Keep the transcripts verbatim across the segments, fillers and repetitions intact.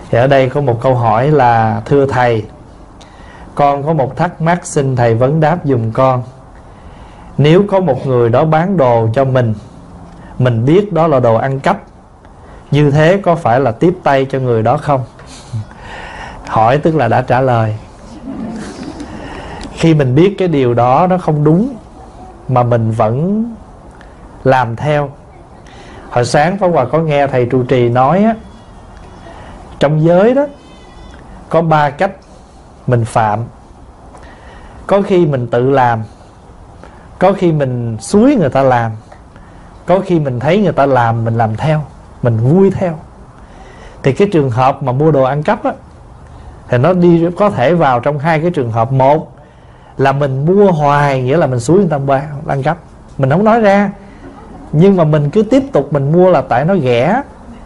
Thì ở đây có một câu hỏi là: thưa thầy, con có một thắc mắc xin thầy vấn đáp dùm con. Nếu có một người đó bán đồ cho mình, mình biết đó là đồ ăn cắp, như thế có phải là tiếp tay cho người đó không? Hỏi tức là đã trả lời. Khi mình biết cái điều đó nó không đúng mà mình vẫn làm theo. Hồi sáng Pháp Hòa có nghe thầy trụ trì nói á, trong giới đó có ba cách mình phạm. Có khi mình tự làm, có khi mình xúi người ta làm, có khi mình thấy người ta làm mình làm theo, mình vui theo. Thì cái trường hợp mà mua đồ ăn cắp á, thì nó đi có thể vào trong hai cái trường hợp. Một là mình mua hoài, nghĩa là mình xúi người ta ăn cắp, mình không nói ra, nhưng mà mình cứ tiếp tục mình mua là tại nó ghẻ.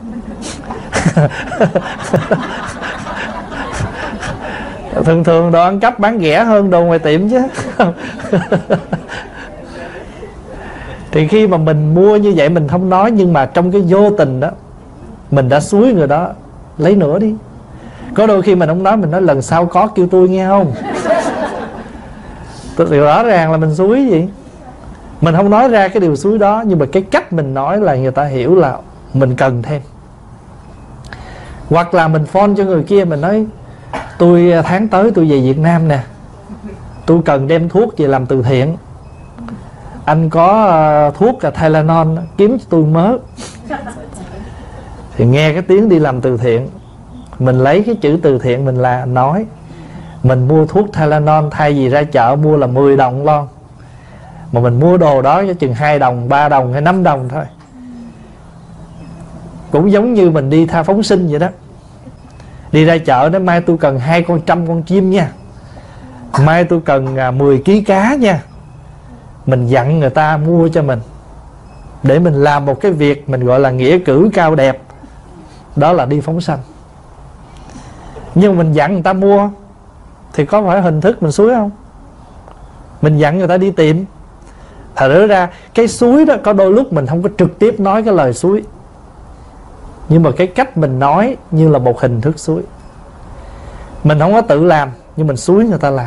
Thường thường đồ ăn cắp bán rẻ hơn đồ ngoài tiệm chứ. Thì khi mà mình mua như vậy mình không nói, nhưng mà trong cái vô tình đó mình đã xúi người đó lấy nữa đi. Có đôi khi mình không nói, mình nói lần sau có kêu tôi nghe không. Thì rõ ràng là mình xúi gì. Mình không nói ra cái điều xúi đó, nhưng mà cái cách mình nói là người ta hiểu là mình cần thêm. Hoặc là mình phone cho người kia, mình nói tôi tháng tới tôi về Việt Nam nè, tôi cần đem thuốc về làm từ thiện, anh có uh, thuốc là Tylenol kiếm cho tôi mớ. Thì nghe cái tiếng đi làm từ thiện, mình lấy cái chữ từ thiện mình là nói, mình mua thuốc Tylenol thay vì ra chợ mua là mười đồng lon, mà mình mua đồ đó cho chừng hai đồng, ba đồng hay năm đồng thôi. Cũng giống như mình đi tha phóng sinh vậy đó. Đi ra chợ nói mai tôi cần hai con trăm con chim nha, mai tôi cần à, mười ký cá nha. Mình dặn người ta mua cho mình, để mình làm một cái việc mình gọi là nghĩa cử cao đẹp, đó là đi phóng sanh. Nhưng mình dặn người ta mua thì có phải hình thức mình xúi không? Mình dặn người ta đi tìm. Thật ra cái xúi đó có đôi lúc mình không có trực tiếp nói cái lời xúi, nhưng mà cái cách mình nói như là một hình thức xúi. Mình không có tự làm, nhưng mình xúi người ta làm.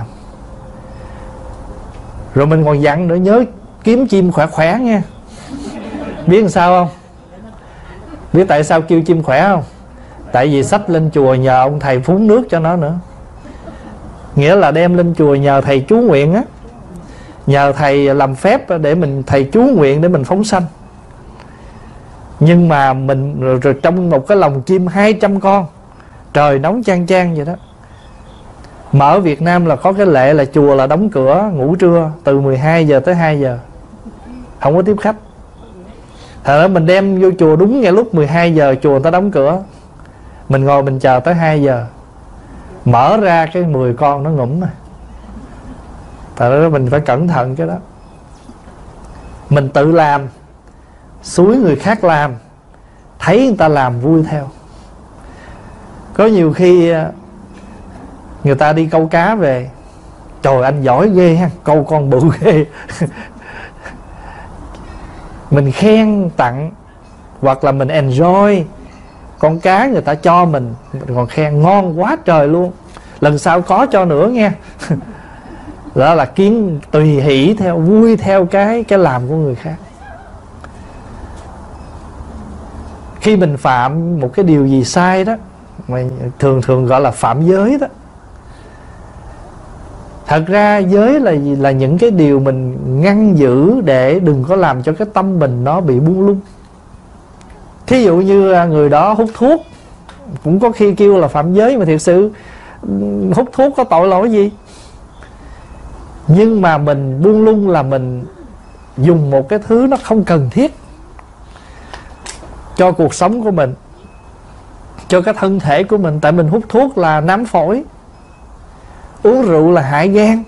Rồi mình còn dặn nữa, nhớ kiếm chim khỏe khỏe nha. Biết làm sao không? Biết tại sao kêu chim khỏe không? Tại vì xách lên chùa nhờ ông thầy phun nước cho nó nữa. Nghĩa là đem lên chùa nhờ thầy chú nguyện á, nhờ thầy làm phép để mình, thầy chú nguyện để mình phóng sanh. Nhưng mà mình rồi, rồi trong một cái lồng chim hai trăm con, trời nóng chang chang vậy đó. Mà ở Việt Nam là có cái lệ là chùa là đóng cửa ngủ trưa từ mười hai giờ tới hai giờ, không có tiếp khách. Thật ra mình đem vô chùa đúng ngay lúc mười hai giờ chùa người ta đóng cửa, mình ngồi mình chờ tới hai giờ, mở ra cái mười con nó ngủm rồi. Thật ra mình phải cẩn thận cái đó. Mình tự làm, xúi người khác làm, thấy người ta làm vui theo. Có nhiều khi người ta đi câu cá về, trời anh giỏi ghê ha, câu con bự ghê. Mình khen tặng, hoặc là mình enjoy con cá người ta cho mình, mình còn khen ngon quá trời luôn, lần sau có cho nữa nghe. Đó là kiến tùy hỷ theo, vui theo cái cái làm của người khác. Khi mình phạm một cái điều gì sai đó, mà thường thường gọi là phạm giới đó. Thật ra giới là là những cái điều mình ngăn giữ để đừng có làm cho cái tâm mình nó bị buông lung. Thí dụ như người đó hút thuốc, cũng có khi kêu là phạm giới, mà thiệt sự hút thuốc có tội lỗi gì. Nhưng mà mình buông lung là mình dùng một cái thứ nó không cần thiết cho cuộc sống của mình, cho cái thân thể của mình. Tại mình hút thuốc là nám phổi, uống rượu là hại gan.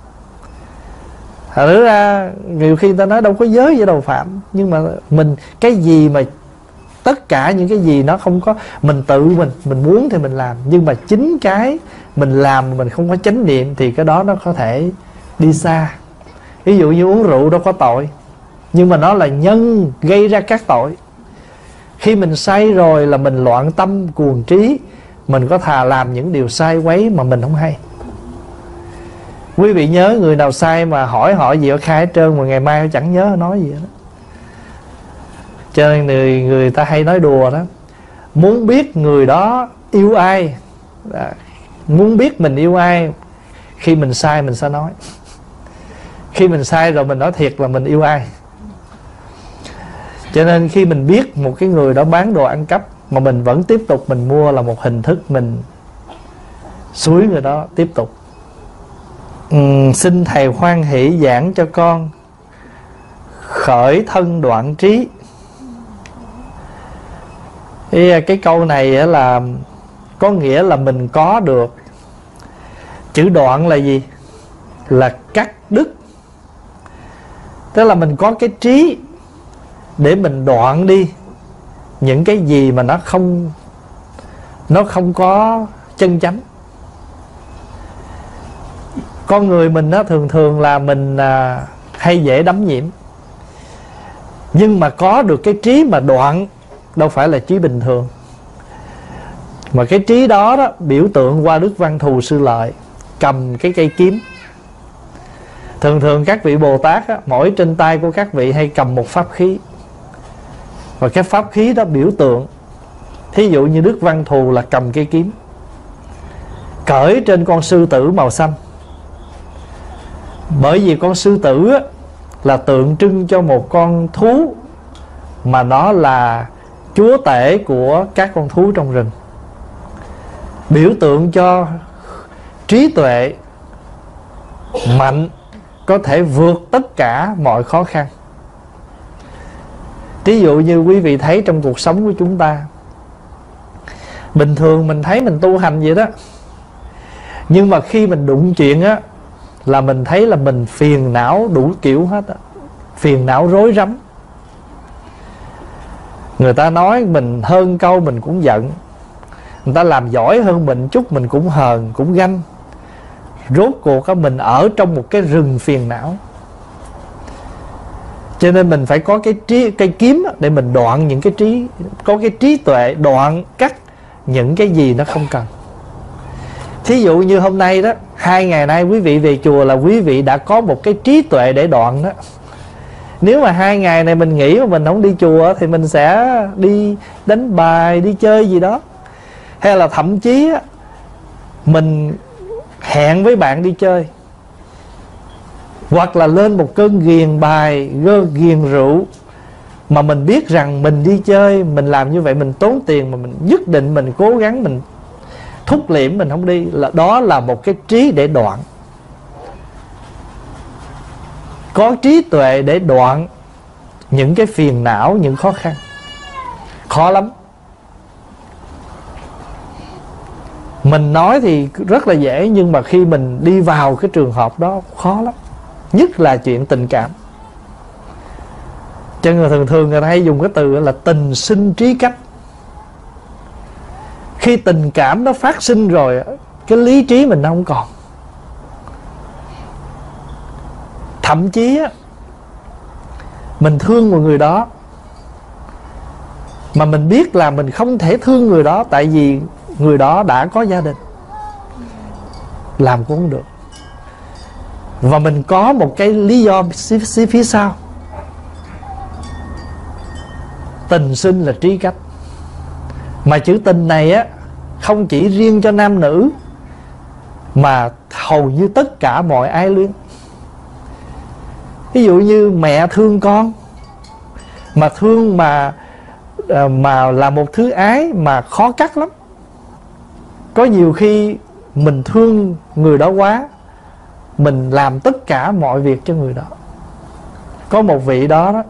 Thật ra nhiều khi người ta nói đâu có giới gì đâu phạm. Nhưng mà mình cái gì mà tất cả những cái gì nó không có, mình tự mình mình muốn thì mình làm, nhưng mà chính cái mình làm mà mình không có chánh niệm thì cái đó nó có thể đi xa. Ví dụ như uống rượu đâu có tội, nhưng mà nó là nhân gây ra các tội. Khi mình say rồi là mình loạn tâm cuồng trí, mình có thà làm những điều sai quấy mà mình không hay. Quý vị nhớ người nào sai mà hỏi họ gì họ khai hết trơn, mà ngày mai họ chẳng nhớ nói gì đó. Cho nên người, người ta hay nói đùa đó, muốn biết người đó yêu ai, muốn biết mình yêu ai, khi mình sai mình sẽ nói. Khi mình sai rồi mình nói thiệt là mình yêu ai. Cho nên khi mình biết một cái người đó bán đồ ăn cắp mà mình vẫn tiếp tục mình mua, là một hình thức mình xúi người đó tiếp tục. uhm, Xin thầy hoan hỷ giảng cho con khởi thân đoạn trí. Thì cái câu này là có nghĩa là mình có được. Chữ đoạn là gì? Là cắt đứt. Tức là mình có cái trí để mình đoạn đi những cái gì mà nó không Nó không có chân chánh. Con người mình đó, thường thường là mình à, hay dễ đắm nhiễm. Nhưng mà có được cái trí mà đoạn đâu phải là trí bình thường. Mà cái trí đó, đó biểu tượng qua Đức Văn Thù Sư Lợi cầm cái cây kiếm. Thường thường các vị Bồ Tát á, mỗi trên tay của các vị hay cầm một pháp khí. Và cái pháp khí đó biểu tượng. Thí dụ như Đức Văn Thù là cầm cây kiếm, cởi trên con sư tử màu xanh. Bởi vì con sư tử á, là tượng trưng cho một con thú mà nó là chúa tể của các con thú trong rừng, biểu tượng cho trí tuệ mạnh, có thể vượt tất cả mọi khó khăn. Ví dụ như quý vị thấy trong cuộc sống của chúng ta, bình thường mình thấy mình tu hành vậy đó, nhưng mà khi mình đụng chuyện á, là mình thấy là mình phiền não đủ kiểu hết á. Phiền não rối rắm. Người ta nói mình hơn câu mình cũng giận, người ta làm giỏi hơn mình chút mình cũng hờn, cũng ganh. Rốt cuộc á, mình ở trong một cái rừng phiền não. Cho nên mình phải có cái trí, cây kiếm để mình đoạn những cái trí, có cái trí tuệ đoạn cắt những cái gì nó không cần. Thí dụ như hôm nay đó, hai ngày nay quý vị về chùa là quý vị đã có một cái trí tuệ để đoạn đó. Nếu mà hai ngày này mình nghĩ mà mình không đi chùa thì mình sẽ đi đánh bài, đi chơi gì đó. Hay là thậm chí á, mình hẹn với bạn đi chơi, hoặc là lên một cơn ghiền bài, ghiền rượu, mà mình biết rằng mình đi chơi, mình làm như vậy mình tốn tiền, mà mình nhất định mình cố gắng mình thúc liễm mình không đi, là đó là một cái trí để đoạn. Có trí tuệ để đoạn những cái phiền não, những khó khăn. Khó lắm. Mình nói thì rất là dễ, nhưng mà khi mình đi vào cái trường hợp đó khó lắm. Nhất là chuyện tình cảm. Cho người thường thường người ta hay dùng cái từ là tình sinh trí cách. Khi tình cảm nó phát sinh rồi, cái lý trí mình nó không còn. Thậm chí á, mình thương một người đó mà mình biết là mình không thể thương người đó, tại vì người đó đã có gia đình, làm cũng không được. Và mình có một cái lý do phía sau. Tình sinh là trí cách. Mà chữ tình này á, không chỉ riêng cho nam nữ, mà hầu như tất cả mọi ái luyến. Ví dụ như mẹ thương con, mà thương mà mà là một thứ ái mà khó cắt lắm. Có nhiều khi mình thương người đó quá, mình làm tất cả mọi việc cho người đó. Có một vị đó đó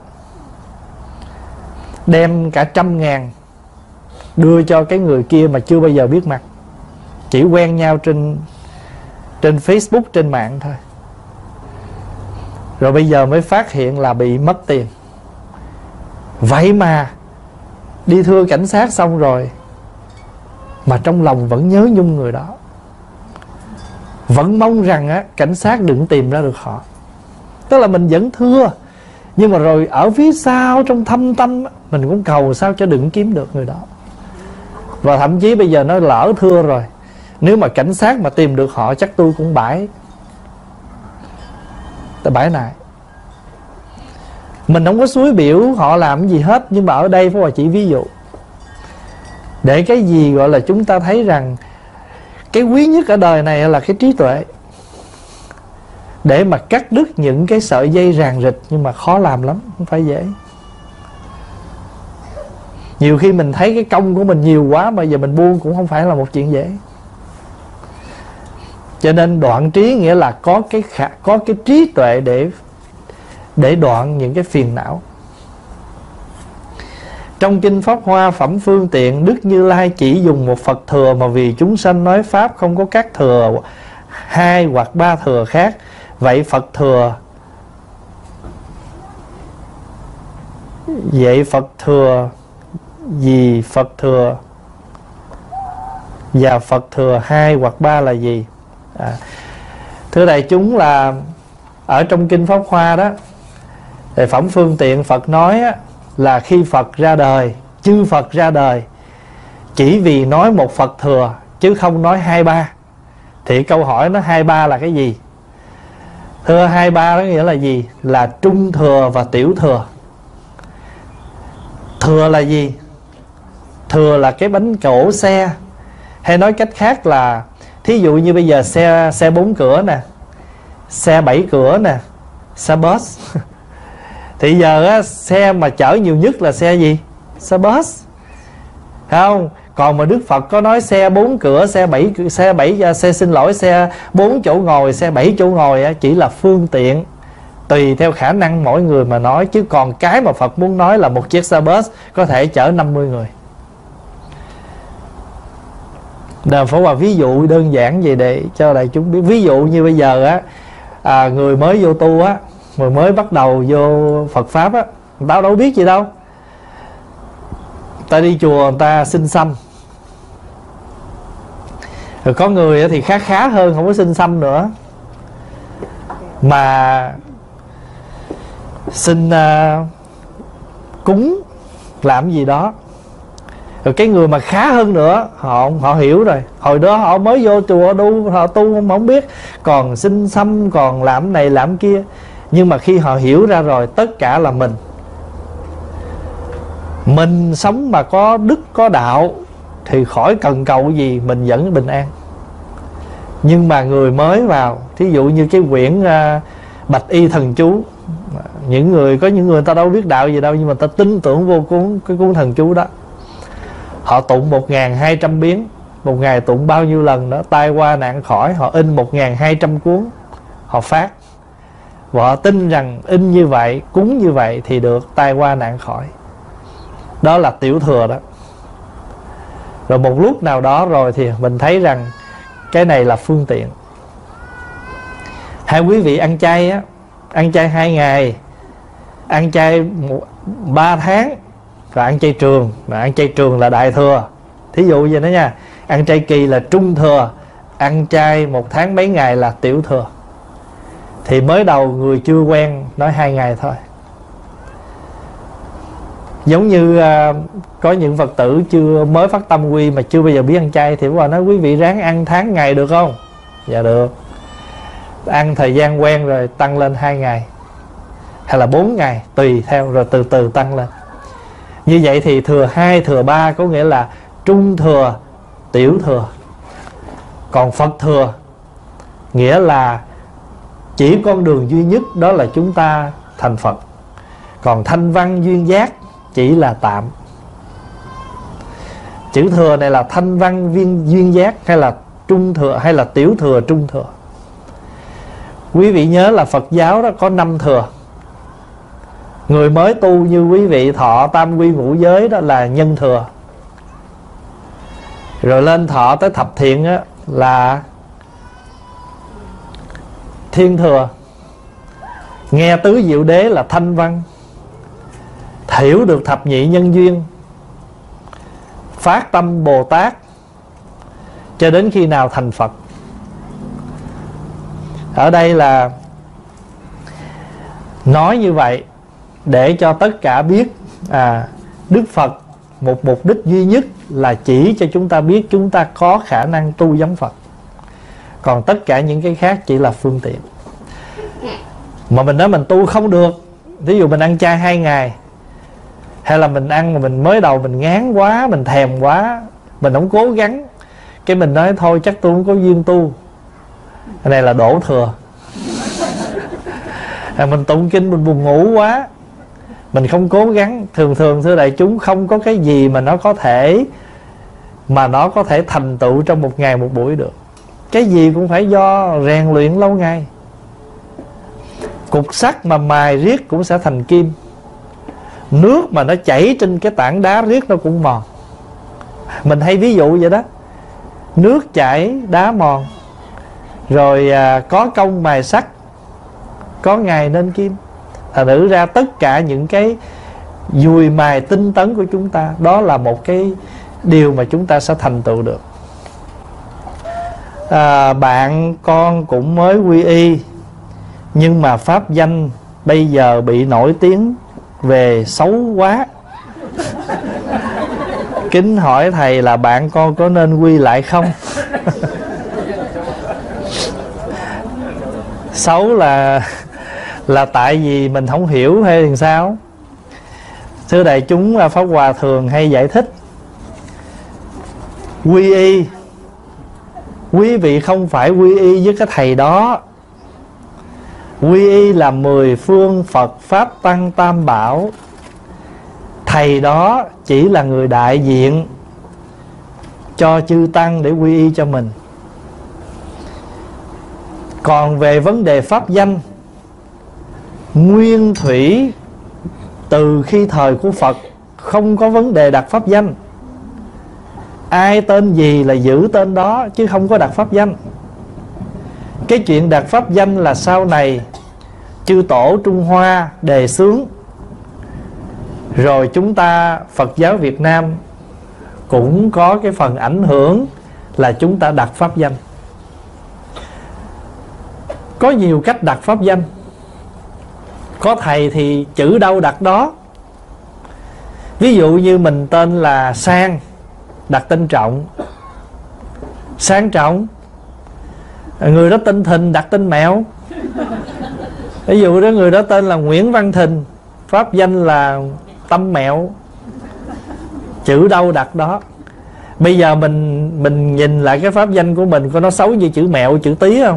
đem cả trăm ngàn đưa cho cái người kia mà chưa bao giờ biết mặt, chỉ quen nhau trên trên Facebook, trên mạng thôi. Rồi bây giờ mới phát hiện là bị mất tiền. Vậy mà đi thưa cảnh sát xong rồi mà trong lòng vẫn nhớ nhung người đó, vẫn mong rằng á, cảnh sát đừng tìm ra được họ. Tức là mình vẫn thưa, nhưng mà rồi ở phía sau trong thâm tâm á, mình cũng cầu sao cho đừng kiếm được người đó. Và thậm chí bây giờ nó lỡ thưa rồi, nếu mà cảnh sát mà tìm được họ chắc tôi cũng bãi Tại bãi này. Mình không có xúi biểu họ làm gì hết, nhưng mà ở đây Pháp Hòa chỉ ví dụ để cái gì gọi là chúng ta thấy rằng cái quý nhất ở đời này là cái trí tuệ, để mà cắt đứt những cái sợi dây ràng rịch. Nhưng mà khó làm lắm, không phải dễ. Nhiều khi mình thấy cái công của mình nhiều quá mà giờ mình buông cũng không phải là một chuyện dễ. Cho nên đoạn trí nghĩa là có cái khả, có cái trí tuệ để để đoạn những cái phiền não. Trong kinh Pháp Hoa phẩm phương tiện, Đức Như Lai chỉ dùng một Phật thừa, mà vì chúng sanh nói pháp không có các thừa hai hoặc ba thừa khác. Vậy Phật thừa Vậy Phật thừa gì? Phật thừa và Phật thừa hai hoặc ba là gì? À, thưa đại chúng, là ở trong kinh Pháp Hoa đó, thì phẩm phương tiện Phật nói á, là khi Phật ra đời, chư Phật ra đời chỉ vì nói một Phật thừa chứ không nói hai ba. Thì câu hỏi nó hai ba là cái gì? Thưa, hai ba đó nghĩa là gì? Là trung thừa và tiểu thừa. Thừa là gì? Thừa là cái bánh cổ xe, hay nói cách khác là thí dụ như bây giờ xe xe bốn cửa nè, xe bảy cửa nè, xe bus. Thì giờ á, xe mà chở nhiều nhất là xe gì? Xe bus, thấy không? Còn mà Đức Phật có nói xe bốn cửa, xe bảy xe bảy xe xin lỗi xe bốn chỗ ngồi, xe bảy chỗ ngồi á, chỉ là phương tiện tùy theo khả năng mỗi người mà nói. Chứ còn cái mà Phật muốn nói là một chiếc xe bus có thể chở năm mươi người. Đờ Pháp Hòa ví dụ đơn giản vậy để cho đại chúng biết. Ví dụ như bây giờ á, à, người mới vô tu á, người mới bắt đầu vô Phật Pháp á, người ta đâu biết gì đâu. Ta đi chùa người ta xin xăm, rồi có người thì khá khá hơn, không có xin xăm nữa, mà xin uh, cúng làm gì đó. Rồi cái người mà khá hơn nữa, họ họ hiểu rồi, hồi đó họ mới vô chùa đu, họ tu không, không biết, còn xin xăm, còn làm này làm kia. Nhưng mà khi họ hiểu ra rồi, tất cả là mình Mình sống mà có đức có đạo thì khỏi cần cầu gì, mình vẫn bình an. Nhưng mà người mới vào, thí dụ như cái quyển uh, Bạch Y Thần Chú, những người có những người ta đâu biết đạo gì đâu, nhưng mà ta tin tưởng vô cuốn cái cuốn thần chú đó. Họ tụng một ngàn hai trăm biến, một ngày tụng bao nhiêu lần đó, tai qua nạn khỏi. Họ in một ngàn hai trăm cuốn, họ phát. Và họ tin rằng in như vậy, cúng như vậy thì được tai qua nạn khỏi. Đó là tiểu thừa đó. Rồi một lúc nào đó rồi thì mình thấy rằng cái này là phương tiện. Hai quý vị ăn chay á, ăn chay hai ngày, ăn chay ba tháng, rồi ăn chay trường. Mà ăn chay trường là đại thừa, thí dụ vậy đó nha. Ăn chay kỳ là trung thừa, ăn chay một tháng mấy ngày là tiểu thừa. Thì mới đầu người chưa quen nói hai ngày thôi. Giống như uh, có những Phật tử chưa mới phát tâm quy mà chưa bao giờ biết ăn chay, thì bà nói quý vị ráng ăn tháng ngày được không? Dạ được. Ăn thời gian quen rồi tăng lên hai ngày hay là bốn ngày, tùy theo, rồi từ từ tăng lên. Như vậy thì thừa hai, thừa ba có nghĩa là trung thừa, tiểu thừa. Còn Phật thừa nghĩa là chỉ con đường duy nhất, đó là chúng ta thành Phật. Còn thanh văn duyên giác chỉ là tạm. Chữ thừa này là thanh văn duyên, duyên giác, hay là trung thừa, hay là tiểu thừa, trung thừa. Quý vị nhớ là Phật giáo đó có năm thừa. Người mới tu như quý vị thọ tam quy ngũ giới đó là nhân thừa. Rồi lên thọ tới thập thiện á, là thiên thừa. Nghe tứ diệu đế là thanh văn. Hiểu được thập nhị nhân duyên, phát tâm Bồ Tát, cho đến khi nào thành Phật. Ở đây là nói như vậy để cho tất cả biết, à, Đức Phật một mục đích duy nhất là chỉ cho chúng ta biết chúng ta có khả năng tu giống Phật. Còn tất cả những cái khác chỉ là phương tiện. Mà mình nói mình tu không được, ví dụ mình ăn chay hai ngày, hay là mình ăn mà mình mới đầu mình ngán quá, mình thèm quá, mình không cố gắng, cái mình nói thôi chắc tôi không có duyên tu. Cái này là đổ thừa. À, mình tụng kinh mình buồn ngủ quá, mình không cố gắng. Thường thường thưa đại chúng, không có cái gì mà nó có thể Mà nó có thể thành tựu trong một ngày một buổi được. Cái gì cũng phải do rèn luyện lâu ngày. Cục sắt mà mài riết cũng sẽ thành kim. Nước mà nó chảy trên cái tảng đá riết nó cũng mòn. Mình hay ví dụ vậy đó. Nước chảy đá mòn. Rồi à, có công mài sắt, có ngày nên kim. Thành thử ra tất cả những cái dùi mài tinh tấn của chúng ta, đó là một cái điều mà chúng ta sẽ thành tựu được. à, Bạn con cũng mới quy y, nhưng mà pháp danh bây giờ bị nổi tiếng về xấu quá. Kính hỏi thầy là bạn con có nên quy lại không? Xấu là là tại vì mình không hiểu hay làm sao? Thưa đại chúng, Pháp Hòa thường hay giải thích quy y, quý vị không phải quy y với cái thầy đó. Quy y là mười phương Phật Pháp Tăng Tam Bảo. Thầy đó chỉ là người đại diện cho chư Tăng để quy y cho mình. Còn về vấn đề pháp danh, nguyên thủy từ khi thời của Phật không có vấn đề đặt pháp danh. Ai tên gì là giữ tên đó, chứ không có đặt pháp danh. Cái chuyện đặt pháp danh là sau này chư tổ Trung Hoa đề xướng, rồi chúng ta Phật giáo Việt Nam cũng có cái phần ảnh hưởng là chúng ta đặt pháp danh. Có nhiều cách đặt pháp danh. Có thầy thì chữ đâu đặt đó. Ví dụ như mình tên là Sang, đặt tên Trọng, Sang Trọng. Người đó tên Thìn, đặt tên Mẹo. Ví dụ đó người đó tên là Nguyễn Văn Thìn, pháp danh là Tâm Mẹo. Chữ đâu đặt đó. Bây giờ mình mình nhìn lại cái pháp danh của mình, có nó xấu như chữ Mẹo, chữ Tý không?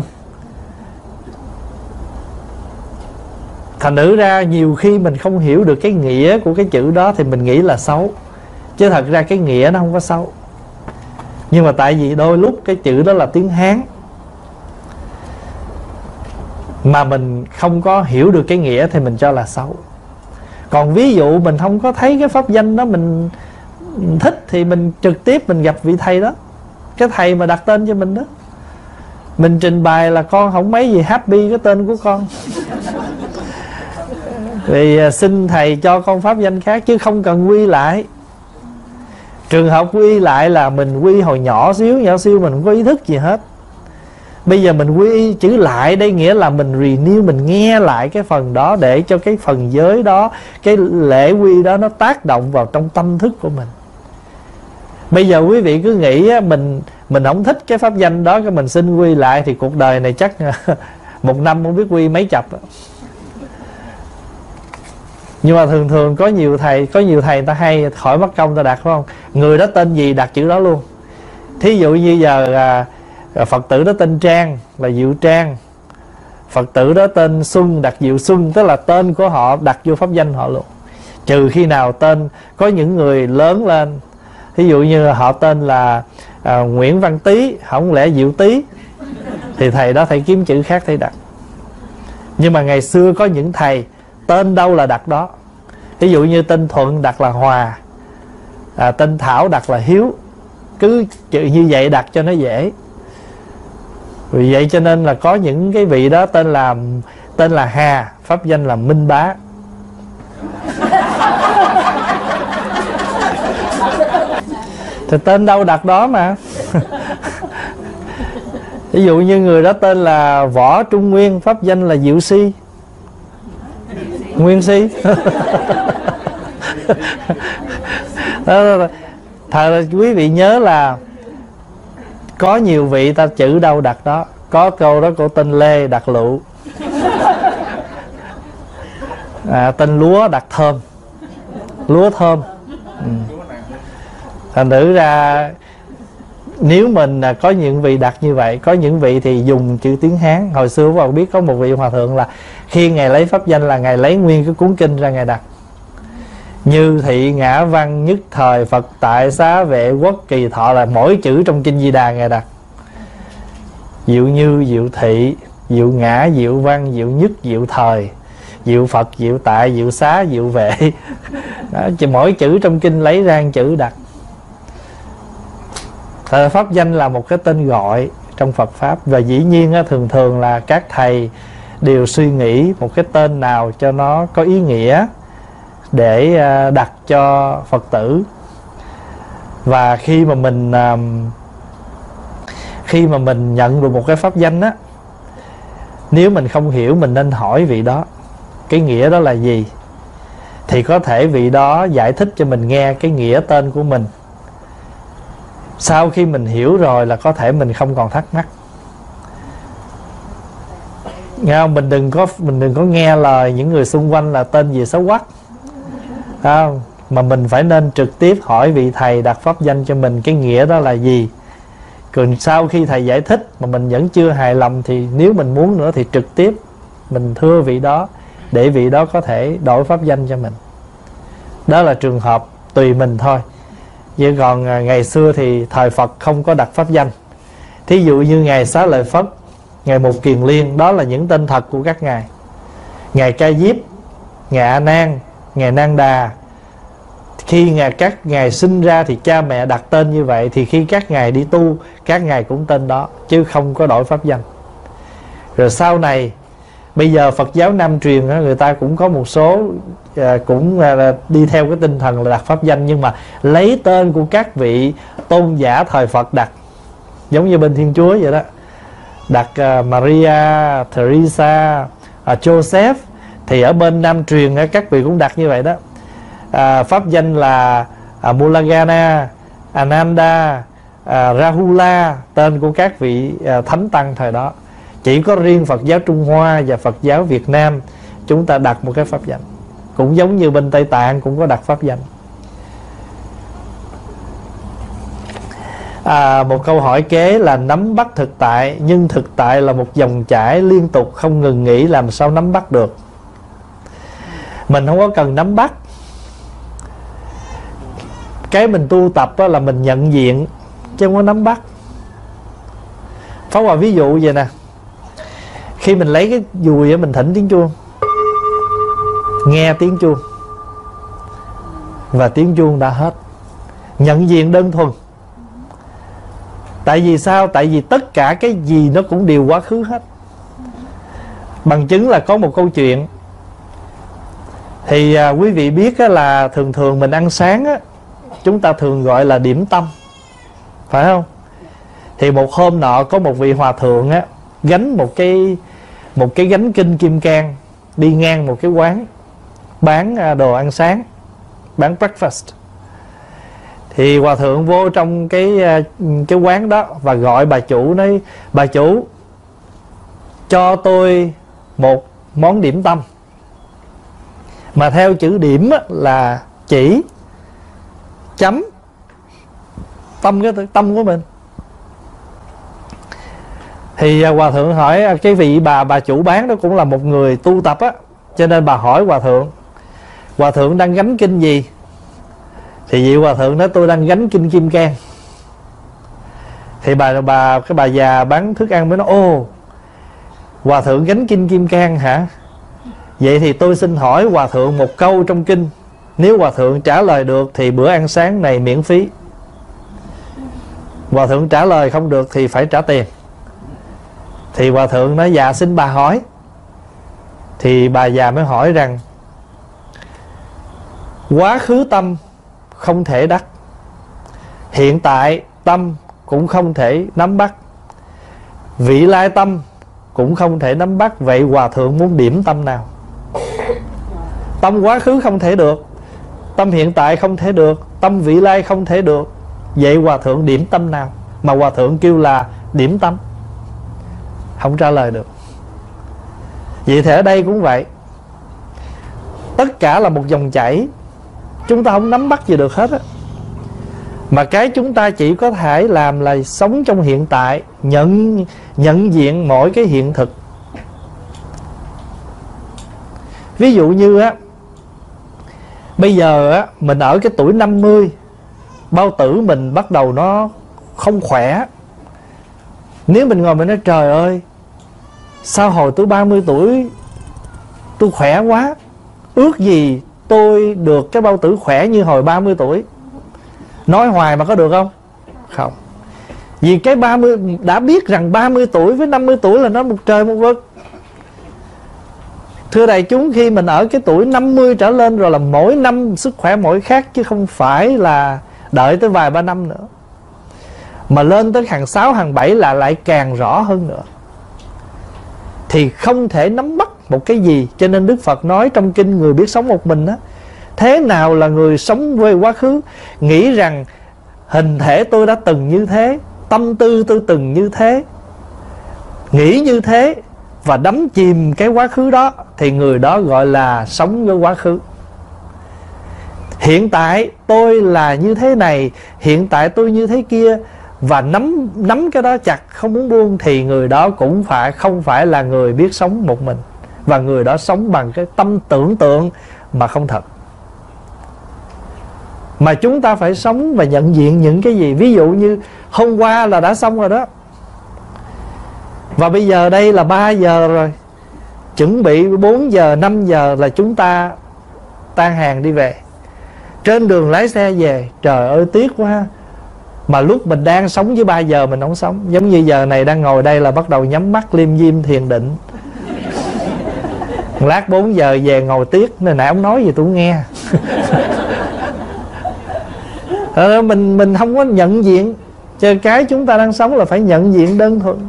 Thành nữ ra nhiều khi mình không hiểu được cái nghĩa của cái chữ đó thì mình nghĩ là xấu, chứ thật ra cái nghĩa nó không có xấu. Nhưng mà tại vì đôi lúc cái chữ đó là tiếng Hán mà mình không có hiểu được cái nghĩa thì mình cho là xấu. Còn ví dụ mình không có thấy cái pháp danh đó mình thích thì mình trực tiếp mình gặp vị thầy đó, cái thầy mà đặt tên cho mình đó, mình trình bày là con không mấy gì happy cái tên của con vì xin thầy cho con pháp danh khác, chứ không cần quy lại. Trường hợp quy lại là mình quy hồi nhỏ xíu, nhỏ xíu mình không có ý thức gì hết. Bây giờ mình quy chữ lại đây nghĩa là mình renew, mình nghe lại cái phần đó để cho cái phần giới đó, cái lễ quy đó nó tác động vào trong tâm thức của mình. Bây giờ quý vị cứ nghĩ á, mình mình không thích cái pháp danh đó, cái mình xin quy lại thì cuộc đời này chắc một năm không biết quy mấy chập. Nhưng mà thường thường có nhiều thầy Có nhiều thầy người ta hay khỏi mất công ta đặt, phải không? Người đó tên gì đặt chữ đó luôn. Thí dụ như giờ à, Phật tử đó tên Trang là Diệu Trang, Phật tử đó tên Xuân đặt Diệu Xuân, tức là tên của họ đặt vô pháp danh họ luôn. Trừ khi nào tên có những người lớn lên, thí dụ như họ tên là à, Nguyễn Văn Tý, không lẽ Diệu Tý, thì thầy đó thầy kiếm chữ khác thầy đặt. Nhưng mà ngày xưa có những thầy tên đâu là đặt đó. Ví dụ như tên Thuận đặt là Hòa, à, tên Thảo đặt là Hiếu. Cứ chữ như vậy đặt cho nó dễ. Vì vậy cho nên là có những cái vị đó tên là Tên là Hà, pháp danh là Minh Bá. Thì tên đâu đặt đó mà. Ví dụ như người đó tên là Võ Trung Nguyên, pháp danh là Diệu Si, Nguyên Si. đó, thật quý vị nhớ là có nhiều vị ta chữ đâu đặt đó. Có câu đó của tên Lê đặt lựu, à, tên Lúa đặt thơm, lúa thơm. Ừ. Thành thử ra nếu mình có những vị đặt như vậy, có những vị thì dùng chữ tiếng Hán. Hồi xưa các bạn biết có một vị hòa thượng là khi ngài lấy pháp danh là ngài lấy nguyên cái cuốn kinh ra ngài đặt: Như thị ngã văn nhất thời Phật tại xá vệ quốc kỳ thọ, là mỗi chữ trong kinh Di Đà ngài đặt. Diệu như, diệu thị, diệu ngã, diệu văn, diệu nhất, diệu thời, diệu Phật, diệu tại, diệu xá, diệu vệ. Đó, chỉ mỗi chữ trong kinh lấy ra một chữ đặt. Thật pháp danh là một cái tên gọi trong Phật Pháp. Và dĩ nhiên á, thường thường là các thầy đều suy nghĩ một cái tên nào cho nó có ý nghĩa để đặt cho Phật tử. Và khi mà mình Khi mà mình nhận được một cái pháp danh á, nếu mình không hiểu, mình nên hỏi vị đó cái nghĩa đó là gì. Thì có thể vị đó giải thích cho mình nghe cái nghĩa tên của mình. Sau khi mình hiểu rồi là có thể mình không còn thắc mắc. Nghe không? Mình đừng có mình đừng có nghe lời những người xung quanh là tên gì xấu quắc, không? Mà mình phải nên trực tiếp hỏi vị thầy đặt pháp danh cho mình cái nghĩa đó là gì. Còn sau khi thầy giải thích mà mình vẫn chưa hài lòng thì nếu mình muốn nữa thì trực tiếp mình thưa vị đó, để vị đó có thể đổi pháp danh cho mình. Đó là trường hợp tùy mình thôi. Chứ còn ngày xưa thì thời Phật không có đặt pháp danh. Thí dụ như Ngài Xá Lợi Phất, Ngài Mục Kiền Liên, đó là những tên thật của các ngài. Ngài Ca Diếp, Ngài A Nan, Ngài Nan Đà, khi ngài, các ngài sinh ra thì cha mẹ đặt tên như vậy, thì khi các ngài đi tu, các ngài cũng tên đó, chứ không có đổi pháp danh. Rồi sau này, bây giờ Phật giáo Nam truyền người ta cũng có một số cũng đi theo cái tinh thần là đặt pháp danh, nhưng mà lấy tên của các vị tôn giả thời Phật đặt. Giống như bên Thiên Chúa vậy đó, đặt Maria, Teresa, Joseph. Thì ở bên Nam truyền các vị cũng đặt như vậy đó. À, pháp danh là à, Mulagana, Ananda, à, Rahula, tên của các vị à, thánh tăng thời đó. Chỉ có riêng Phật giáo Trung Hoa và Phật giáo Việt Nam chúng ta đặt một cái pháp danh. Cũng giống như bên Tây Tạng cũng có đặt pháp danh. À, một câu hỏi kế là nắm bắt thực tại, nhưng thực tại là một dòng chảy liên tục không ngừng nghỉ, làm sao nắm bắt được? Mình không có cần nắm bắt. Cái mình tu tập là mình nhận diện, chứ không có nắm bắt. Pháp Hòa ví dụ vậy nè, khi mình lấy cái dùi mình thỉnh tiếng chuông, nghe tiếng chuông và tiếng chuông đã hết. Nhận diện đơn thuần. Tại vì sao? Tại vì tất cả cái gì nó cũng đều quá khứ hết. Bằng chứng là có một câu chuyện. Thì à, quý vị biết á, là thường thường mình ăn sáng á, chúng ta thường gọi là điểm tâm, phải không? Thì một hôm nọ có một vị hòa thượng á, gánh một cái một cái gánh kinh kim cang đi ngang một cái quán bán đồ ăn sáng, bán breakfast. Thì hòa thượng vô trong cái cái quán đó và gọi bà chủ, nói: bà chủ, cho tôi một món điểm tâm. Mà theo chữ điểm á, là chỉ, chấm, tâm, cái tâm của mình. Thì hòa thượng hỏi, cái vị bà bà chủ bán đó cũng là một người tu tập á, cho nên bà hỏi hòa thượng: hòa thượng đang gánh kinh gì? Thì vị hòa thượng nói: tôi đang gánh kinh kim cang. Thì bà bà cái bà già bán thức ăn mới nói: ô, hòa thượng gánh kinh kim cang hả? Vậy thì tôi xin hỏi hòa thượng một câu trong kinh, nếu hòa thượng trả lời được thì bữa ăn sáng này miễn phí. Hòa thượng trả lời không được thì phải trả tiền. Thì hòa thượng nói: dạ xin bà hỏi. Thì bà già mới hỏi rằng: quá khứ tâm không thể đắc, hiện tại tâm cũng không thể nắm bắt, vị lai tâm cũng không thể nắm bắt. Vậy hòa thượng muốn điểm tâm nào? Tâm quá khứ không thể được, Tâm hiện tại không thể được, tâm vị lai không thể được. Vậy Hòa Thượng điểm tâm nào? Mà Hòa Thượng kêu là điểm tâm, không trả lời được. Vậy thì ở đây cũng vậy. Tất cả là một dòng chảy, chúng ta không nắm bắt gì được hết á. Mà cái chúng ta chỉ có thể làm là sống trong hiện tại, nhận, nhận diện mỗi cái hiện thực. Ví dụ như á, bây giờ á, mình ở cái tuổi năm mươi, bao tử mình bắt đầu nó không khỏe. Nếu mình ngồi mình nói trời ơi, sao hồi tôi ba mươi tuổi tôi khỏe quá, ước gì tôi được cái bao tử khỏe như hồi ba mươi tuổi. Nói hoài mà có được không? Không. Vì cái ba mươi, đã biết rằng ba mươi tuổi với năm mươi tuổi là nó một trời một vực. Thưa đại chúng, khi mình ở cái tuổi năm mươi trở lên rồi là mỗi năm sức khỏe mỗi khác, chứ không phải là đợi tới vài ba năm nữa. Mà lên tới hàng sáu, hàng bảy là lại càng rõ hơn nữa. Thì không thể nắm bắt một cái gì. Cho nên Đức Phật nói trong kinh Người Biết Sống Một Mình á, thế nào là người sống về quá khứ? Nghĩ rằng hình thể tôi đã từng như thế, tâm tư tôi từng như thế, nghĩ như thế, và đắm chìm cái quá khứ đó, thì người đó gọi là sống với quá khứ. Hiện tại tôi là như thế này, hiện tại tôi như thế kia, và nắm nắm cái đó chặt không muốn buông, thì người đó cũng phải không phải là người biết sống một mình. Và người đó sống bằng cái tâm tưởng tượng mà không thật. Mà chúng ta phải sống và nhận diện những cái gì. Ví dụ như hôm qua là đã xong rồi đó, và bây giờ đây là ba giờ rồi, chuẩn bị bốn giờ, năm giờ là chúng ta tan hàng đi về. Trên đường lái xe về, trời ơi tiếc quá. Mà lúc mình đang sống với ba giờ mình không sống. Giống như giờ này đang ngồi đây là bắt đầu nhắm mắt liêm diêm thiền định. Lát bốn giờ về ngồi tiếc, nên nãy ông nói gì tôi nghe. Ờ, mình mình không có nhận diện. Cho cái chúng ta đang sống là phải nhận diện đơn thuần.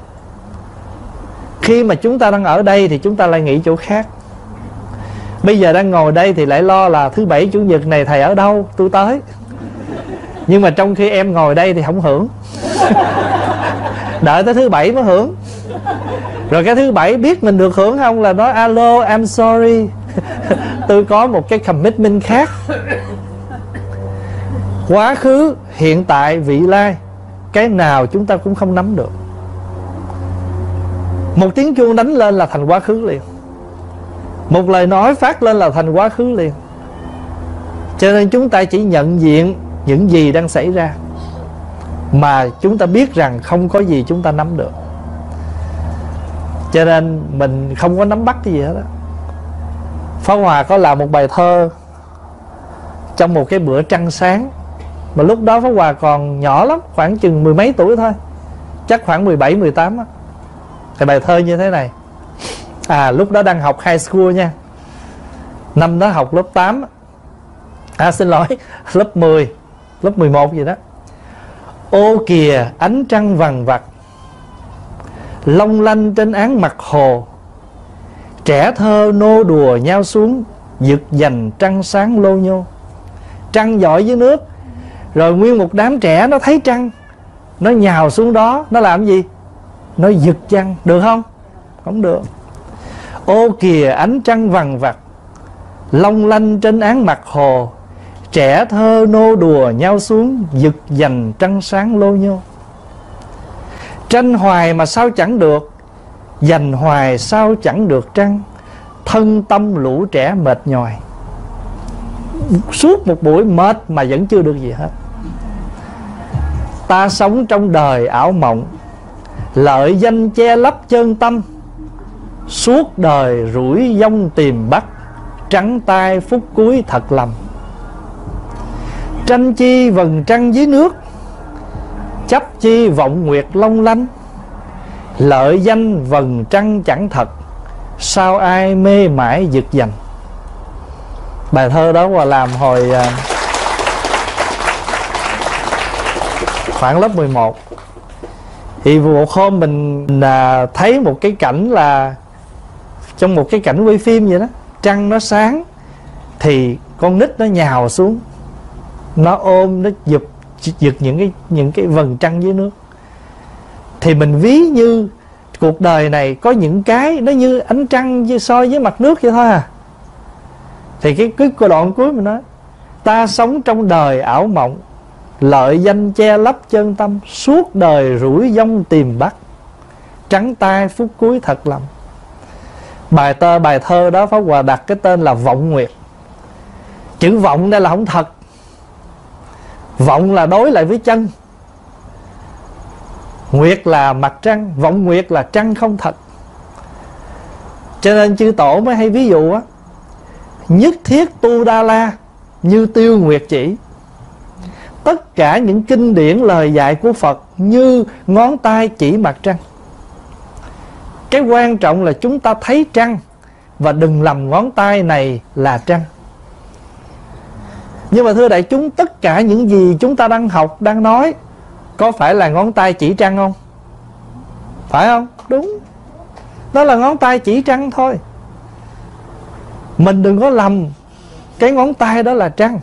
Khi mà chúng ta đang ở đây thì chúng ta lại nghĩ chỗ khác. Bây giờ đang ngồi đây thì lại lo là thứ bảy chủ nhật này thầy ở đâu, tôi tới. Nhưng mà trong khi em ngồi đây thì không hưởng. Đợi tới thứ bảy mới hưởng. Rồi cái thứ bảy biết mình được hưởng không là nói alo, I'm sorry, tôi có một cái commitment khác. Quá khứ, hiện tại, vị lai, cái nào chúng ta cũng không nắm được. Một tiếng chuông đánh lên là thành quá khứ liền. Một lời nói phát lên là thành quá khứ liền. Cho nên chúng ta chỉ nhận diện những gì đang xảy ra, mà chúng ta biết rằng không có gì chúng ta nắm được. Cho nên mình không có nắm bắt cái gì hết đó. Pháp Hòa có làm một bài thơ trong một cái bữa trăng sáng, mà lúc đó Pháp Hòa còn nhỏ lắm, khoảng chừng mười mấy tuổi thôi, chắc khoảng mười bảy, mười tám á. Cái bài thơ như thế này. À lúc đó đang học high school nha. Năm đó học lớp tám. À xin lỗi, lớp mười, lớp mười một gì đó. Ô kìa ánh trăng vằng vặc, long lanh trên áng mặt hồ, trẻ thơ nô đùa nhau xuống, giật giành trăng sáng lô nhô. Trăng dọi dưới nước, rồi nguyên một đám trẻ nó thấy trăng, nó nhào xuống đó, nó làm gì? Nó giật trăng, được không? Không được. Ô kìa ánh trăng vằng vặc, long lanh trên áng mặt hồ, trẻ thơ nô đùa nhau xuống, giật giành trăng sáng lô nhô. Tranh hoài mà sao chẳng được, giành hoài sao chẳng được trăng, thân tâm lũ trẻ mệt nhòi. Suốt một buổi mệt mà vẫn chưa được gì hết. Ta sống trong đời ảo mộng, lợi danh che lấp chân tâm, suốt đời rủi dông tìm bắt, trắng tay phút cuối thật lầm. Tranh chi vầng trăng dưới nước, chấp chi vọng nguyệt long lanh, lợi danh vầng trăng chẳng thật, sao ai mê mãi giật giành. Bài thơ đó Hòa làm hồi uh, khoảng lớp mười một. Thì một hôm mình uh, thấy một cái cảnh là trong một cái cảnh quay phim vậy đó, trăng nó sáng thì con nít nó nhào xuống, nó ôm, nó giật giật những cái những cái vầng trăng dưới nước. Thì mình ví như cuộc đời này có những cái nó như ánh trăng soi với mặt nước vậy thôi à. Thì cái, cái đoạn cuối mình nói: ta sống trong đời ảo mộng, lợi danh che lấp chân tâm, suốt đời rủi dông tìm bắt, trắng tay phút cuối thật lầm. Bài tơ bài thơ đó Pháp Hòa đặt cái tên là Vọng Nguyệt. Chữ vọng đây là không thật. Vọng là đối lại với chân, nguyệt là mặt trăng, vọng nguyệt là trăng không thật. Cho nên chư tổ mới hay ví dụ á: nhất thiết tu đa la như tiêu nguyệt chỉ. Tất cả những kinh điển lời dạy của Phật như ngón tay chỉ mặt trăng. Cái quan trọng là chúng ta thấy trăng, và đừng lầm ngón tay này là trăng. Nhưng mà thưa đại chúng, tất cả những gì chúng ta đang học, đang nói, có phải là ngón tay chỉ trăng không? Phải không? Đúng. Đó là ngón tay chỉ trăng thôi. Mình đừng có lầm cái ngón tay đó là trăng.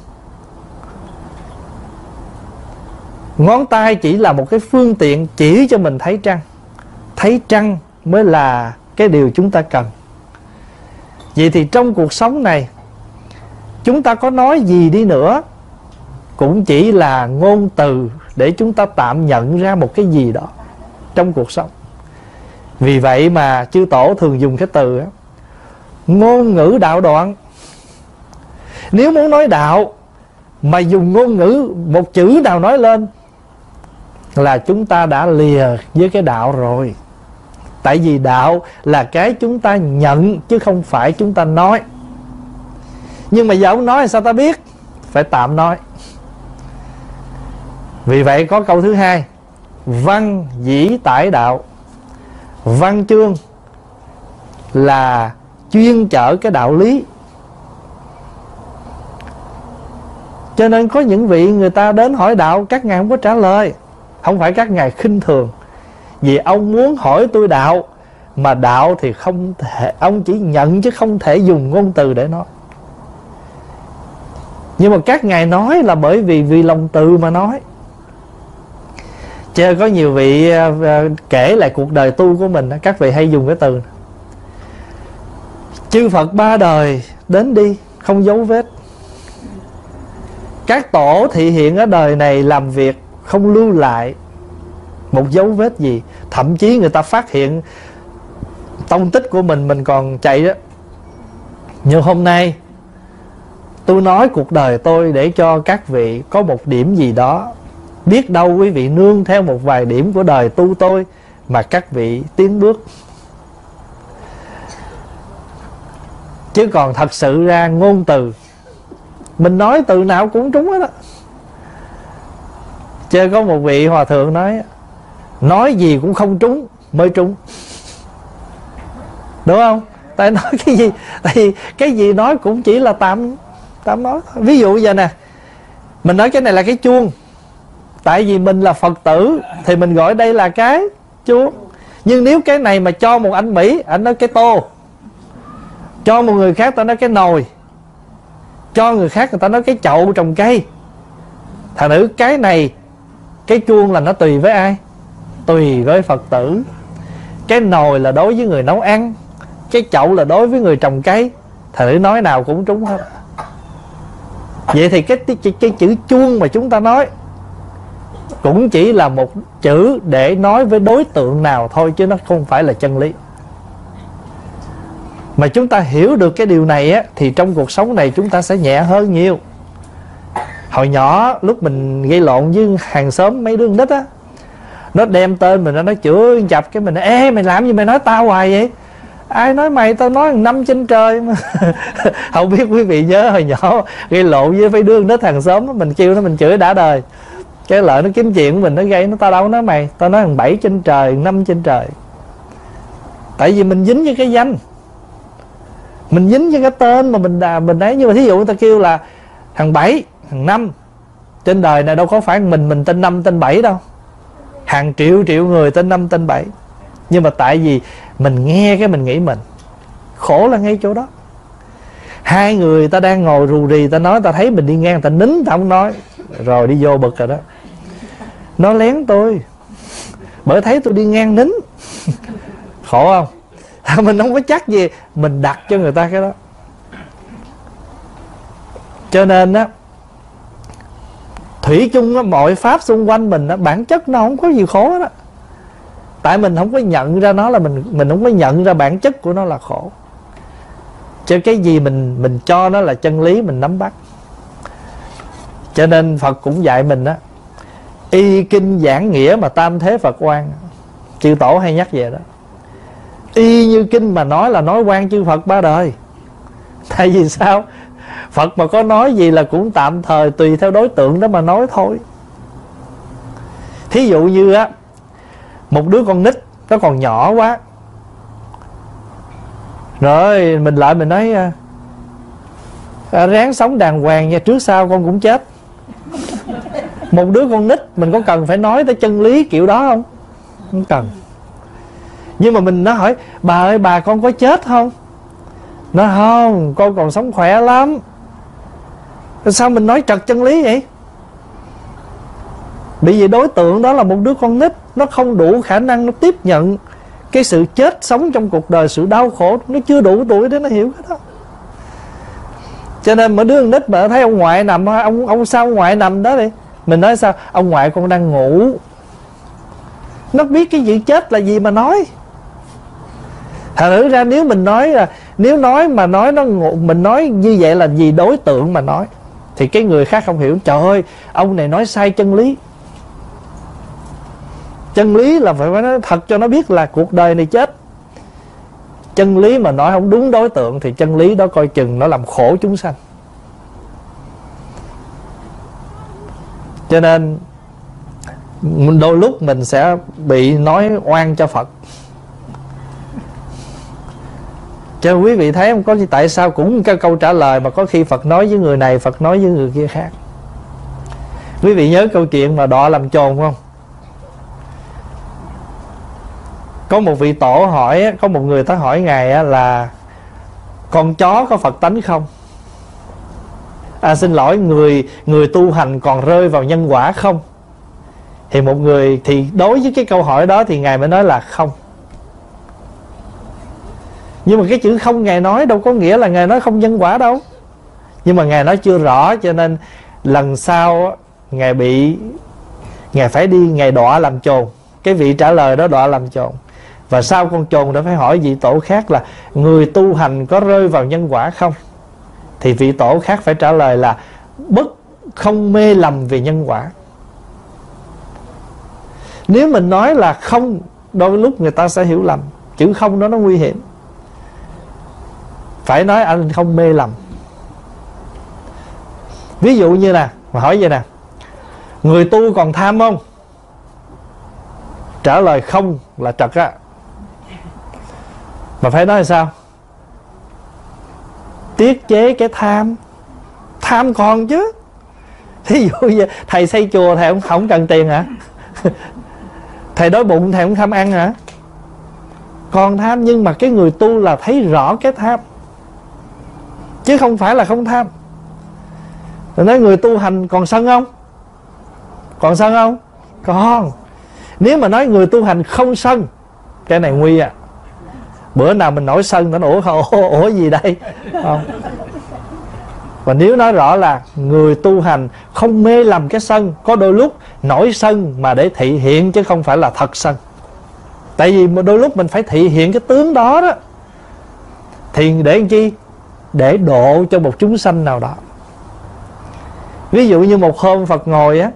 Ngón tay chỉ là một cái phương tiện chỉ cho mình thấy trăng. Thấy trăng mới là cái điều chúng ta cần. Vậy thì trong cuộc sống này, chúng ta có nói gì đi nữa cũng chỉ là ngôn từ để chúng ta tạm nhận ra một cái gì đó trong cuộc sống. Vì vậy mà chư tổ thường dùng cái từ đó, ngôn ngữ đạo đoạn. Nếu muốn nói đạo mà dùng ngôn ngữ một chữ nào nói lên là chúng ta đã lìa với cái đạo rồi. Tại vì đạo là cái chúng ta nhận chứ không phải chúng ta nói. Nhưng mà giờ ông nói sao ta biết? Phải tạm nói. Vì vậy có câu thứ hai: văn dĩ tải đạo. Văn chương là chuyên chở cái đạo lý. Cho nên có những vị người ta đến hỏi đạo, các ngài không có trả lời. Không phải các ngài khinh thường, vì ông muốn hỏi tôi đạo, mà đạo thì không thể, ông chỉ nhận chứ không thể dùng ngôn từ để nói. Nhưng mà các ngài nói là bởi vì vì lòng từ mà nói. Chứ có nhiều vị kể lại cuộc đời tu của mình, các vị hay dùng cái từ: chư Phật ba đời đến đi không dấu vết. Các tổ thị hiện ở đời này làm việc không lưu lại một dấu vết gì. Thậm chí người ta phát hiện tông tích của mình mình còn chạy đó. Như hôm nay tôi nói cuộc đời tôi để cho các vị có một điểm gì đó. Biết đâu quý vị nương theo một vài điểm của đời tu tôi mà các vị tiến bước. Chứ còn thật sự ra ngôn từ, mình nói từ nào cũng trúng hết á. Chứ có một vị hòa thượng nói: nói gì cũng không trúng mới trúng. Đúng không? Tại nói cái gì, tại cái gì nói cũng chỉ là tạm tạm nói. Ví dụ giờ nè, mình nói cái này là cái chuông. Tại vì mình là Phật tử thì mình gọi đây là cái chuông. Nhưng nếu cái này mà cho một anh Mỹ, anh nói cái tô, cho một người khác ta nói cái nồi, cho người khác người ta nói cái chậu trồng cây. Thành nữ cái này, cái chuông là nó tùy với ai? Tùy với Phật tử. Cái nồi là đối với người nấu ăn, cái chậu là đối với người trồng cây. Thành nữ nói nào cũng trúng hết. Vậy thì cái, cái, cái chữ chuông mà chúng ta nói cũng chỉ là một chữ để nói với đối tượng nào thôi, chứ nó không phải là chân lý. Mà chúng ta hiểu được cái điều này á, thì trong cuộc sống này chúng ta sẽ nhẹ hơn nhiều. Hồi nhỏ lúc mình gây lộn với hàng xóm mấy đứa con nít á, nó đem tên mình ra nó chửi chập, cái mình nói: ê mày làm gì mày nói tao hoài vậy? Ai nói mày? Tao nói năm trên trời mà. Không biết quý vị nhớ hồi nhỏ gây lộn với mấy đứa con nít hàng xóm, mình kêu nó, mình chửi đã đời. Cái lợi nó kiếm chuyện của mình, nó gây nó: tao đâu nói mày, tao nói thằng bảy trên trời, năm trên trời. Tại vì mình dính với cái danh, mình dính với cái tên mà mình đà, mình ấy. Nhưng mà thí dụ người ta kêu là thằng bảy, thằng năm, trên đời này đâu có phải mình mình tên năm tên bảy đâu. Hàng triệu triệu người tên năm tên bảy. Nhưng mà tại vì mình nghe cái mình nghĩ mình khổ là ngay chỗ đó. Hai người ta đang ngồi rù rì, ta nói, ta thấy mình đi ngang, ta nín, ta không nói, rồi đi vô bực rồi đó. Nó lén tôi, bởi thấy tôi đi ngang nín. Khổ không? Mình không có chắc gì, mình đặt cho người ta cái đó. Cho nên á, thủy chung á, mọi pháp xung quanh mình á, bản chất nó không có gì khổ đó. Tại mình không có nhận ra nó là mình mình không có nhận ra bản chất của nó là khổ. Cho cái gì mình mình cho nó là chân lý, mình nắm bắt. Cho nên Phật cũng dạy mình á, y kinh giảng nghĩa mà tam thế Phật oan. Chư Tổ hay nhắc về đó. Y như kinh mà nói là nói oan chư Phật ba đời. Tại vì sao? Phật mà có nói gì là cũng tạm thời, tùy theo đối tượng đó mà nói thôi. Thí dụ như á, một đứa con nít nó còn nhỏ quá, rồi mình lại mình nói à, ráng sống đàng hoàng nha, trước sau con cũng chết. Một đứa con nít mình có cần phải nói tới chân lý kiểu đó không? Không cần. Nhưng mà mình nó hỏi, bà ơi bà con có chết không? Nó không, con còn sống khỏe lắm. Sao mình nói trật chân lý vậy? Bởi vì đối tượng đó là một đứa con nít, nó không đủ khả năng nó tiếp nhận cái sự chết sống trong cuộc đời, sự đau khổ. Nó chưa đủ tuổi để nó hiểu cái đó. Cho nên mỗi đứa con nít mà thấy ông ngoại nằm, Ông ông sao ông ngoại nằm đó đi, mình nói sao? Ông ngoại con đang ngủ. Nó biết cái gì chết là gì mà nói. Thật thử ra nếu mình nói là Nếu nói mà nói nó ngủ, mình nói như vậy là vì đối tượng mà nói, thì cái người khác không hiểu. Trời ơi, ông này nói sai chân lý. Chân lý là phải nói thật cho nó biết là cuộc đời này chết. Chân lý mà nói không đúng đối tượng thì chân lý đó coi chừng nó làm khổ chúng sanh. Cho nên đôi lúc mình sẽ bị nói oan cho Phật. Cho quý vị thấy không, có tại sao cũng cái câu trả lời mà có khi Phật nói với người này, Phật nói với người kia khác. Quý vị nhớ câu chuyện mà đọa làm chồn không? Có một vị tổ hỏi, có một người ta hỏi Ngài là con chó có Phật tánh không? À xin lỗi, người người tu hành còn rơi vào nhân quả không? Thì một người, thì đối với cái câu hỏi đó thì Ngài mới nói là không. Nhưng mà cái chữ không Ngài nói đâu có nghĩa là Ngài nói không nhân quả đâu. Nhưng mà Ngài nói chưa rõ, cho nên lần sau Ngài bị Ngài phải đi, Ngài đọa làm chồn. Cái vị trả lời đó đọa làm chồn. Và sau con chồn đã phải hỏi vị tổ khác là người tu hành có rơi vào nhân quả không? Thì vị tổ khác phải trả lời là bất không mê lầm về nhân quả. Nếu mình nói là không, đôi lúc người ta sẽ hiểu lầm. Chữ không đó nó nguy hiểm. Phải nói anh không mê lầm. Ví dụ như nè, mà hỏi vậy nè, người tu còn tham không? Trả lời không là trật á. Mà phải nói là sao? Tiết chế cái tham. Tham còn chứ. Thí dụ như thầy xây chùa, thầy không, không cần tiền hả? Thầy đói bụng thầy không tham ăn hả? Còn tham, nhưng mà cái người tu là thấy rõ cái tham, chứ không phải là không tham. Rồi nói người tu hành còn sân không? Còn sân không? Còn. Nếu mà nói người tu hành không sân, cái này nguy à. Bữa nào mình nổi sân, nó ủa, ủa, ủa gì đây? Không. Và nếu nói rõ là người tu hành không mê lầm cái sân, có đôi lúc nổi sân mà để thị hiện chứ không phải là thật sân. Tại vì đôi lúc mình phải thị hiện cái tướng đó đó. Thì để làm chi? Để độ cho một chúng sanh nào đó. Ví dụ như một hôm Phật ngồi á,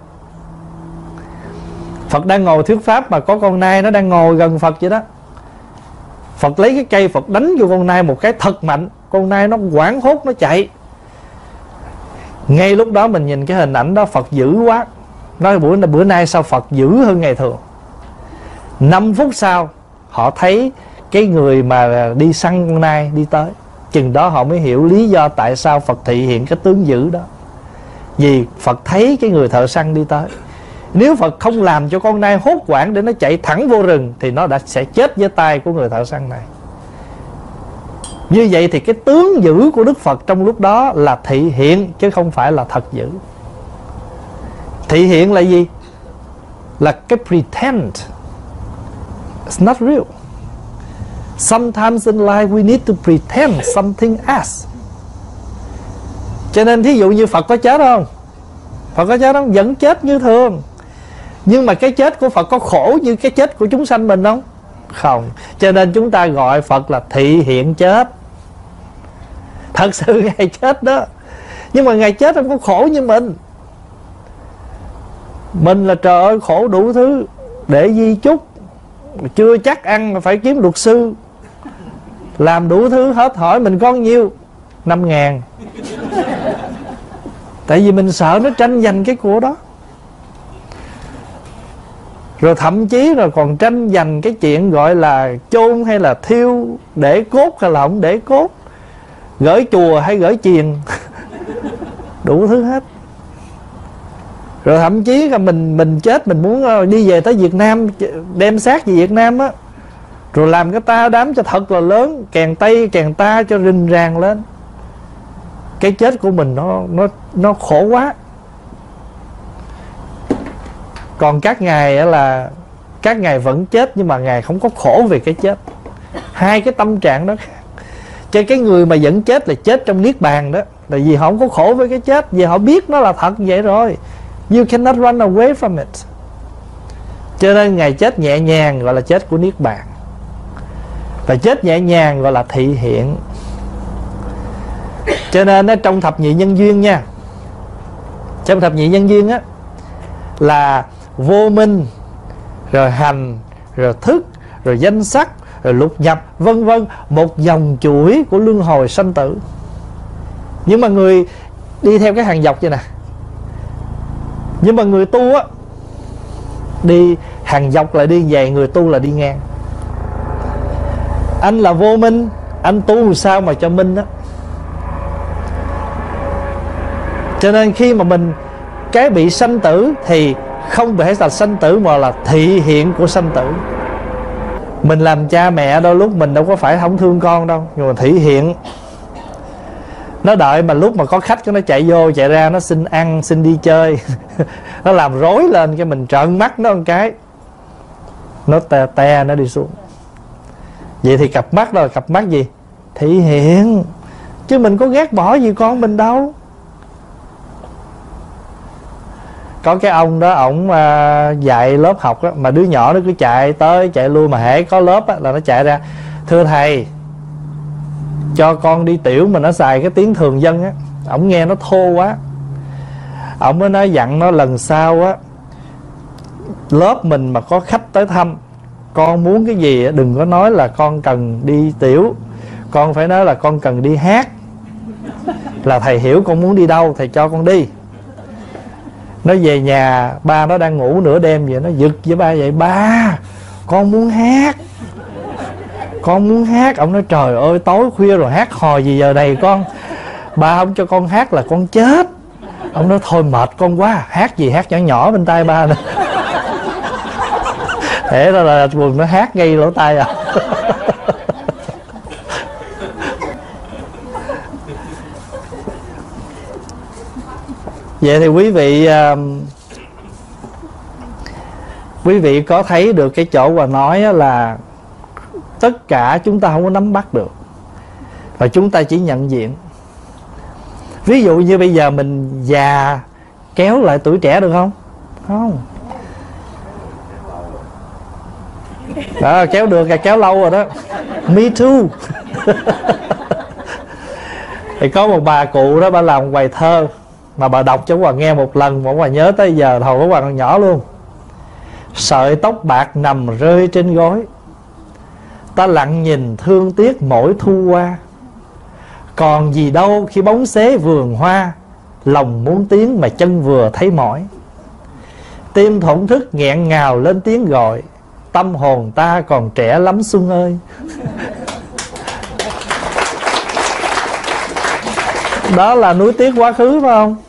Phật đang ngồi thuyết pháp mà có con nai nó đang ngồi gần Phật vậy đó. Phật lấy cái cây Phật đánh vô con nai một cái thật mạnh. Con nai nó hoảng hốt nó chạy. Ngay lúc đó mình nhìn cái hình ảnh đó, Phật dữ quá. Nói bữa, bữa nay sao Phật dữ hơn ngày thường. Năm phút sau họ thấy cái người mà đi săn con nai đi tới. Chừng đó họ mới hiểu lý do tại sao Phật thị hiện cái tướng dữ đó. Vì Phật thấy cái người thợ săn đi tới. Nếu Phật không làm cho con nai hốt hoảng để nó chạy thẳng vô rừng, thì nó đã sẽ chết với tay của người thợ săn này. Như vậy thì cái tướng dữ của Đức Phật trong lúc đó là thị hiện, chứ không phải là thật dữ. Thị hiện là gì? Là cái pretend. It's not real. Sometimes in life we need to pretend something else. Cho nên thí dụ như Phật có chết không? Phật có chết không? Vẫn chết như thường. Nhưng mà cái chết của Phật có khổ như cái chết của chúng sanh mình không? Không. Cho nên chúng ta gọi Phật là thị hiện chết. Thật sự Ngài chết đó, nhưng mà Ngài chết không có khổ như mình. Mình là trời ơi khổ đủ thứ, để di chúc, chưa chắc ăn mà phải kiếm luật sư, làm đủ thứ hết. Hỏi mình có nhiêu? Năm ngàn. Tại vì mình sợ nó tranh giành cái của đó. Rồi thậm chí rồi còn tranh giành cái chuyện gọi là chôn hay là thiêu, để cốt hay là không để cốt, gửi chùa hay gửi chiền. Đủ thứ hết. Rồi thậm chí là mình mình chết, mình muốn đi về tới Việt Nam, đem xác về Việt Nam á, rồi làm cái ta đám cho thật là lớn, kèn tây kèn ta cho rình ràng lên. Cái chết của mình nó nó nó khổ quá. Còn các ngài là các ngài vẫn chết, nhưng mà ngài không có khổ về cái chết. Hai cái tâm trạng đó khác. Cho cái người mà vẫn chết là chết trong niết bàn đó, là vì họ không có khổ với cái chết, vì họ biết nó là thật vậy rồi. You cannot run away from it. Cho nên ngài chết nhẹ nhàng gọi là chết của niết bàn, và chết nhẹ nhàng gọi là thị hiện. Cho nên trong thập nhị nhân duyên nha, trong thập nhị nhân duyên á, là vô minh, rồi hành, rồi thức, rồi danh sắc, rồi lục nhập, vân vân, một dòng chuỗi của luân hồi sanh tử. Nhưng mà người đi theo cái hàng dọc vậy nè. Nhưng mà người tu á, đi hàng dọc là đi về, người tu là đi ngang. Anh là vô minh, anh tu sao mà cho minh á. Cho nên khi mà mình cái bị sanh tử thì không phải là sanh tử, mà là thị hiện của sanh tử. Mình làm cha mẹ đôi lúc mình đâu có phải không thương con đâu, nhưng mà thị hiện. Nó đợi mà lúc mà có khách nó chạy vô chạy ra, nó xin ăn xin đi chơi. Nó làm rối lên, cái mình trợn mắt nó một cái, nó te te nó đi xuống. Vậy thì cặp mắt đó là cặp mắt gì? Thị hiện. Chứ mình có ghét bỏ gì con mình đâu. Có cái ông đó, ổng uh, dạy lớp học đó, mà đứa nhỏ nó cứ chạy tới chạy lui, mà hễ có lớp á, là nó chạy ra: thưa thầy, cho con đi tiểu. Mà nó xài cái tiếng thường dân á, ổng nghe nó thô quá. Ổng mới nói dặn nó lần sau á, lớp mình mà có khách tới thăm, con muốn cái gì đừng có nói là con cần đi tiểu, con phải nói là con cần đi hát, là thầy hiểu con muốn đi đâu, thầy cho con đi. Nó về nhà, ba nó đang ngủ nửa đêm vậy, nó giật với ba vậy: ba, con muốn hát, con muốn hát. Ông nói: trời ơi, tối khuya rồi hát hò gì giờ này con, ba không cho con hát là con chết. Ông nói: thôi mệt con quá, hát gì hát nhỏ nhỏ bên tai ba nè. Thế đó là buồn, nó hát ngay lỗ tai à. Vậy thì quý vị uh, quý vị có thấy được cái chỗ Hòa nói là tất cả chúng ta không có nắm bắt được, và chúng ta chỉ nhận diện. Ví dụ như bây giờ mình già kéo lại tuổi trẻ được không? Không. Đó, kéo được là kéo lâu rồi đó. Me too. Thì có một bà cụ đó, bà làm một bài thơ mà bà đọc cho Hòa nghe một lần mà Hòa nhớ tới giờ, hồi của Hòa còn nhỏ luôn. Sợi tóc bạc nằm rơi trên gối, ta lặng nhìn thương tiếc mỗi thu qua. Còn gì đâu khi bóng xế vườn hoa, lòng muốn tiến mà chân vừa thấy mỏi. Tim thổn thức nghẹn ngào lên tiếng gọi, tâm hồn ta còn trẻ lắm Xuân ơi. Đó là nuối tiếc quá khứ, phải không?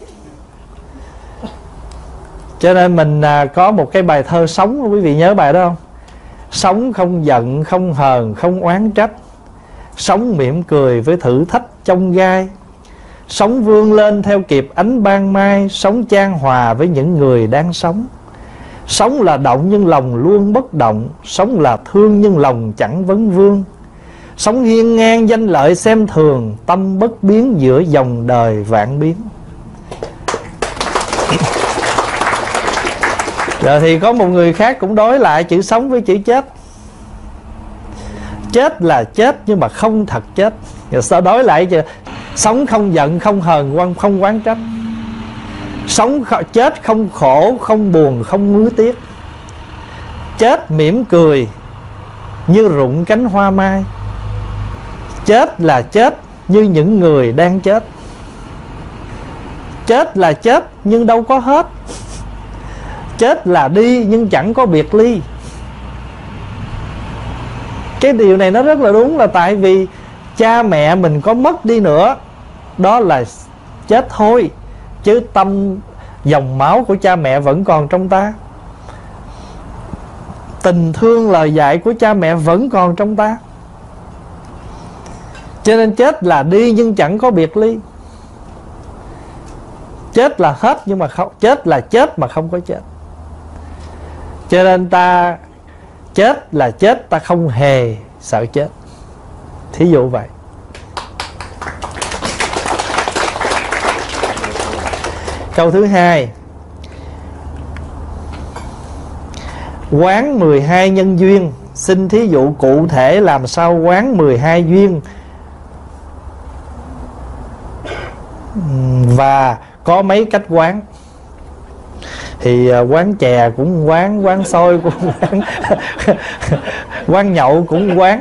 Cho nên mình à, có một cái bài thơ sống, quý vị nhớ bài đó không? Sống không giận, không hờn, không oán trách, sống mỉm cười với thử thách trong gai, sống vươn lên theo kịp ánh ban mai, sống chan hòa với những người đang sống. Sống là động nhưng lòng luôn bất động, sống là thương nhưng lòng chẳng vấn vương. Sống hiên ngang danh lợi xem thường, tâm bất biến giữa dòng đời vạn biến. Rồi thì có một người khác cũng đối lại chữ sống với chữ chết. Chết là chết nhưng mà không thật chết. Rồi sao đối lại chứ? Sống không giận, không hờn, không oán trách. Sống chết không khổ, không buồn, không nuối tiếc. Chết mỉm cười như rụng cánh hoa mai. Chết là chết như những người đang chết. Chết là chết nhưng đâu có hết. Chết là đi nhưng chẳng có biệt ly. Cái điều này nó rất là đúng, là tại vì cha mẹ mình có mất đi nữa, đó là chết thôi, chứ tâm dòng máu của cha mẹ vẫn còn trong ta. Tình thương lời dạy của cha mẹ vẫn còn trong ta. Cho nên chết là đi nhưng chẳng có biệt ly. Chết là hết nhưng mà không, chết là chết mà không có chết. Cho nên ta chết là chết, ta không hề sợ chết. Thí dụ vậy. Câu thứ hai, quán mười hai nhân duyên. Xin thí dụ cụ thể làm sao quán mười hai duyên và có mấy cách quán. Thì quán chè cũng quán, quán xôi cũng quán, quán nhậu cũng quán.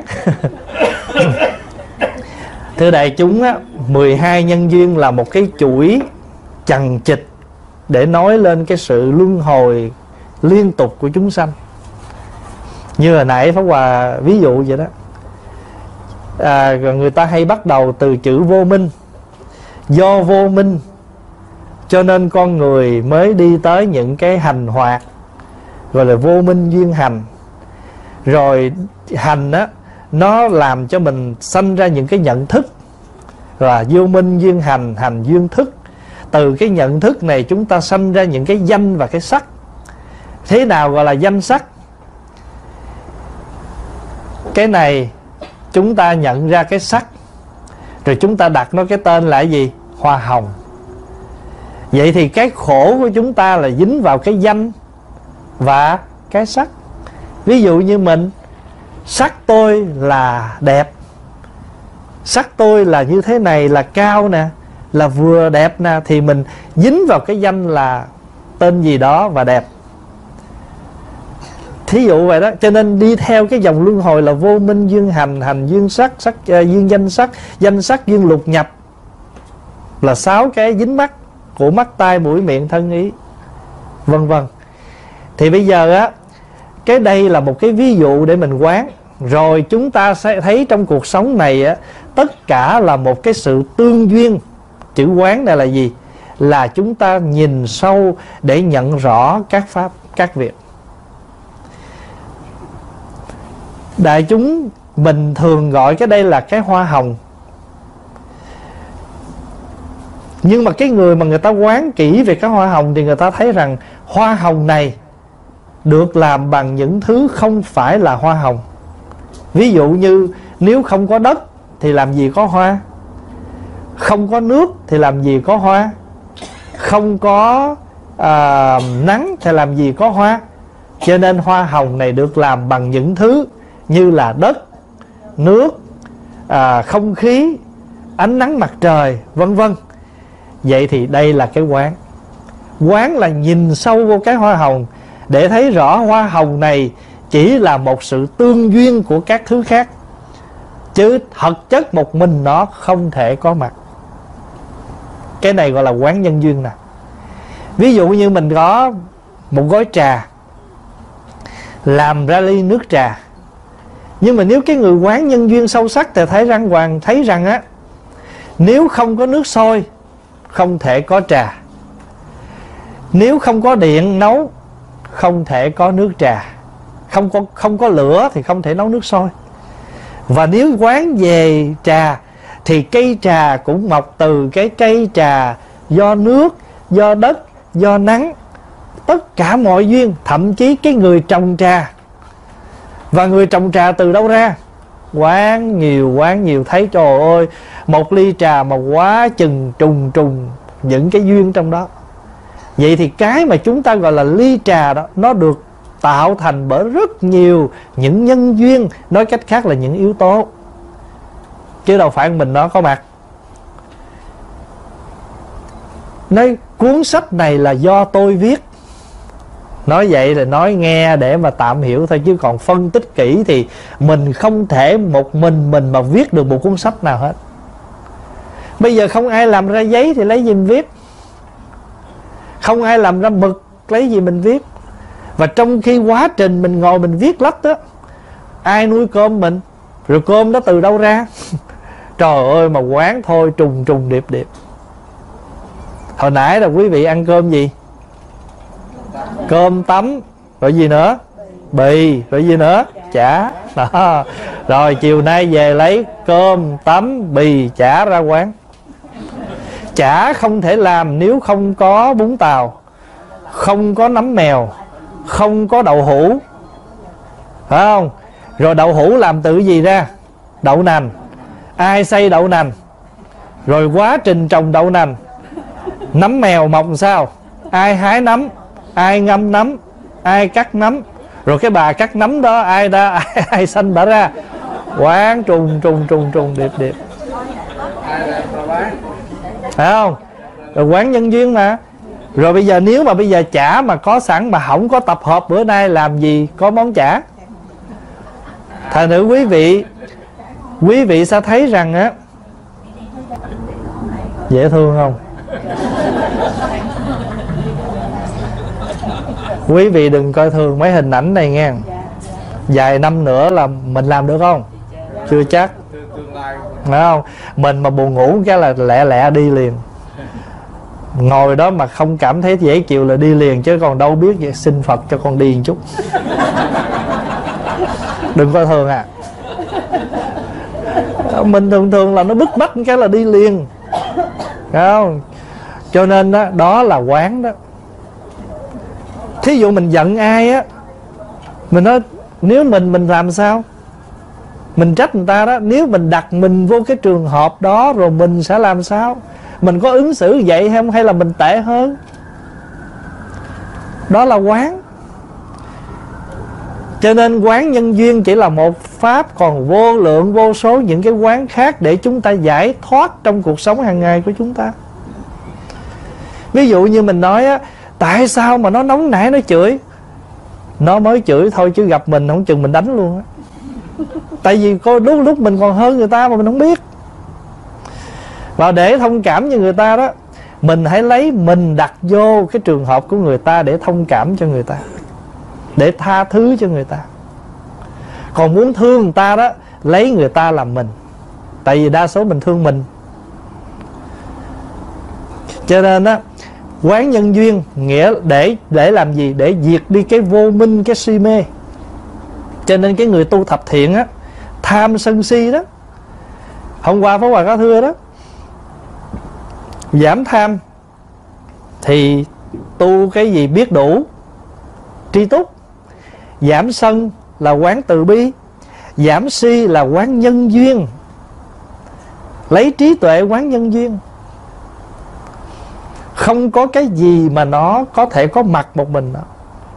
Thưa đại chúng á, mười hai nhân duyên là một cái chuỗi chằng chịt để nói lên cái sự luân hồi liên tục của chúng sanh. Như hồi nãy Pháp Hòa ví dụ vậy đó. À, người ta hay bắt đầu từ chữ vô minh. Do vô minh cho nên con người mới đi tới những cái hành hoạt, gọi là vô minh duyên hành. Rồi hành á, nó làm cho mình sanh ra những cái nhận thức, là vô minh duyên hành, hành duyên thức. Từ cái nhận thức này chúng ta sanh ra những cái danh và cái sắc. Thế nào gọi là danh sắc? Cái này chúng ta nhận ra cái sắc, rồi chúng ta đặt nó cái tên là cái gì? Hoa hồng. Vậy thì cái khổ của chúng ta là dính vào cái danh và cái sắc. Ví dụ như mình, sắc tôi là đẹp, sắc tôi là như thế này, là cao nè, là vừa đẹp nè, thì mình dính vào cái danh là tên gì đó và đẹp. Thí dụ vậy đó. Cho nên đi theo cái dòng luân hồi là vô minh duyên hành, hành duyên sắc, sắc uh, duyên danh sắc, danh sắc duyên lục nhập, là sáu cái dính mắc của mắt, tai, mũi, miệng, thân, ý, vân vân. Thì bây giờ á, cái đây là một cái ví dụ để mình quán. Rồi chúng ta sẽ thấy trong cuộc sống này á, tất cả là một cái sự tương duyên. Chữ quán này là gì? Là chúng ta nhìn sâu để nhận rõ các pháp, các việc. Đại chúng mình thường gọi cái đây là cái hoa hồng. Nhưng mà cái người mà người ta quán kỹ về cái hoa hồng thì người ta thấy rằng hoa hồng này được làm bằng những thứ không phải là hoa hồng. Ví dụ như nếu không có đất thì làm gì có hoa, không có nước thì làm gì có hoa, không có à, nắng thì làm gì có hoa. Cho nên hoa hồng này được làm bằng những thứ như là đất, nước, à, không khí, ánh nắng mặt trời, vân vân. Vậy thì đây là cái quán. Quán là nhìn sâu vô cái hoa hồng để thấy rõ hoa hồng này chỉ là một sự tương duyên của các thứ khác, chứ thật chất một mình nó không thể có mặt. Cái này gọi là quán nhân duyên nè. Ví dụ như mình có một gói trà, làm ra ly nước trà. Nhưng mà nếu cái người quán nhân duyên sâu sắc thì thấy rằng hoàng thấy rằng á, nếu không có nước sôi không thể có trà, nếu không có điện nấu không thể có nước trà, không có không có lửa thì không thể nấu nước sôi. Và nếu quán về trà thì cây trà cũng mọc từ cái cây trà do nước, do đất, do nắng, tất cả mọi duyên. Thậm chí cái người trồng trà, và người trồng trà từ đâu ra? Quán nhiều, quán nhiều, thấy trời ơi, một ly trà mà quá chừng trùng trùng những cái duyên trong đó. Vậy thì cái mà chúng ta gọi là ly trà đó, nó được tạo thành bởi rất nhiều những nhân duyên, nói cách khác là những yếu tố, chứ đâu phải mình nó có mặt. Nói cuốn sách này là do tôi viết, nói vậy là nói nghe để mà tạm hiểu thôi, chứ còn phân tích kỹ thì mình không thể một mình mình mà viết được một cuốn sách nào hết. Bây giờ không ai làm ra giấy thì lấy gì mình viết, không ai làm ra mực lấy gì mình viết. Và trong khi quá trình mình ngồi mình viết lách đó, ai nuôi cơm mình, rồi cơm đó từ đâu ra? Trời ơi, mà quán thôi trùng trùng điệp điệp. Hồi nãy là quý vị ăn cơm gì? Cơm tấm, rồi gì nữa? Bì, rồi gì nữa? Chả đó. Rồi chiều nay về lấy cơm, tấm, bì, chả ra quán. Chả không thể làm nếu không có bún tàu, không có nấm mèo, không có đậu hũ, phải không? Rồi đậu hũ làm từ gì ra? Đậu nành. Ai xay đậu nành? Rồi quá trình trồng đậu nành. Nấm mèo mọc sao? Ai hái nấm? Ai ngâm nấm? Ai cắt nấm? Rồi cái bà cắt nấm đó ai đã ai, ai sanh bả ra? Quán trùng trùng trùng trùng điệp điệp, phải không? Rồi quán nhân duyên mà. Rồi bây giờ nếu mà bây giờ chả mà có sẵn mà không có tập hợp bữa nay làm gì có món chả. Thành thử quý vị Quý vị sẽ thấy rằng á, dễ thương không? Quý vị đừng coi thường mấy hình ảnh này nghe. Vài năm nữa là mình làm được không? Chưa chắc, phải không? Mình mà buồn ngủ cái là lẹ lẹ đi liền. Ngồi đó mà không cảm thấy dễ chịu là đi liền, chứ còn đâu biết vậy, xin Phật cho con đi một chút. Đừng coi thường à. Mình thường thường là nó bức bách cái là đi liền, phải không? Cho nên đó, đó là quán đó. Thí dụ mình giận ai á, mình nói nếu mình mình làm sao? Mình trách người ta đó. Nếu mình đặt mình vô cái trường hợp đó rồi mình sẽ làm sao? Mình có ứng xử vậy không, hay là mình tệ hơn? Đó là quán. Cho nên quán nhân duyên chỉ là một pháp, còn vô lượng vô số những cái quán khác để chúng ta giải thoát trong cuộc sống hàng ngày của chúng ta. Ví dụ như mình nói á, tại sao mà nó nóng nảy nó chửi? Nó mới chửi thôi chứ gặp mình không chừng mình đánh luôn á. Tại vì có lúc lúc mình còn hơn người ta mà mình không biết. Và để thông cảm như người ta đó, mình hãy lấy mình đặt vô cái trường hợp của người ta để thông cảm cho người ta, để tha thứ cho người ta. Còn muốn thương người ta đó, lấy người ta làm mình. Tại vì đa số mình thương mình. Cho nên á, quán nhân duyên nghĩa để để làm gì? Để diệt đi cái vô minh, cái si mê. Cho nên cái người tu thập thiện á, tham sân si đó, hôm qua Pháp Hòa có thưa đó, giảm tham thì tu cái gì? Biết đủ, tri túc. Giảm sân là quán từ bi. Giảm si là quán nhân duyên. Lấy trí tuệ quán nhân duyên. Không có cái gì mà nó có thể có mặt một mình đó.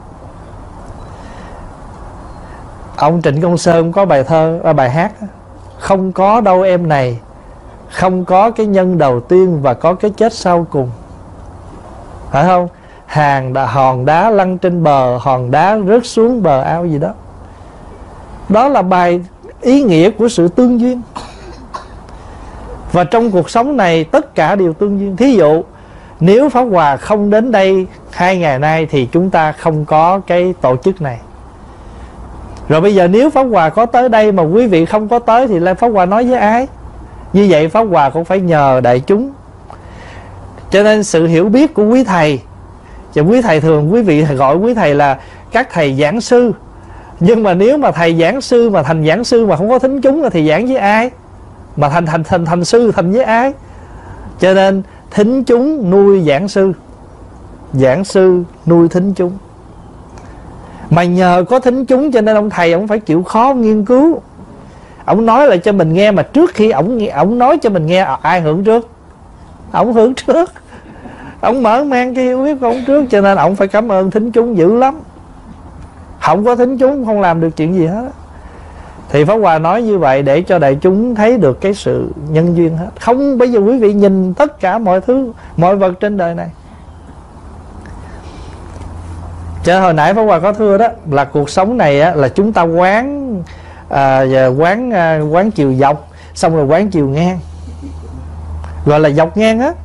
Ông Trịnh Công Sơn có bài thơ, bài hát: không có đâu em này, không có cái nhân đầu tiên và có cái chết sau cùng. Phải không? Hàng đà, hòn đá lăn trên bờ, hòn đá rớt xuống bờ ao gì đó. Đó là bài ý nghĩa của sự tương duyên. Và trong cuộc sống này tất cả đều tương duyên. Thí dụ nếu Pháp Hòa không đến đây hai ngày nay thì chúng ta không có cái tổ chức này. Rồi bây giờ nếu Pháp Hòa có tới đây mà quý vị không có tới thì Pháp Hòa nói với ai? Như vậy Pháp Hòa cũng phải nhờ đại chúng. Cho nên sự hiểu biết của quý thầy, và quý thầy thường quý vị gọi quý thầy là các thầy giảng sư, Nhưng mà nếu mà thầy giảng sư mà thành giảng sư mà không có thính chúng thì giảng với ai? Mà thành thành thành thành sư thành với ai? Cho nên thính chúng nuôi giảng sư, giảng sư nuôi thính chúng. Mà nhờ có thính chúng cho nên ông thầy ông phải chịu khó nghiên cứu. Ông nói lại cho mình nghe, mà trước khi ông ông nói cho mình nghe, ai hưởng trước? Ông hưởng trước. Ông mở mang cái hiểu biết của ông trước, cho nên ông phải cảm ơn thính chúng dữ lắm. Không có thính chúng không làm được chuyện gì hết. Thì Pháp Hòa nói như vậy để cho đại chúng thấy được cái sự nhân duyên hết. Không, bây giờ quý vị nhìn tất cả mọi thứ, mọi vật trên đời này. Cho hồi nãy Pháp Hòa có thưa đó, là cuộc sống này á, là chúng ta quán à, quán à, quán chiều dọc, xong rồi quán chiều ngang, gọi là dọc ngang á.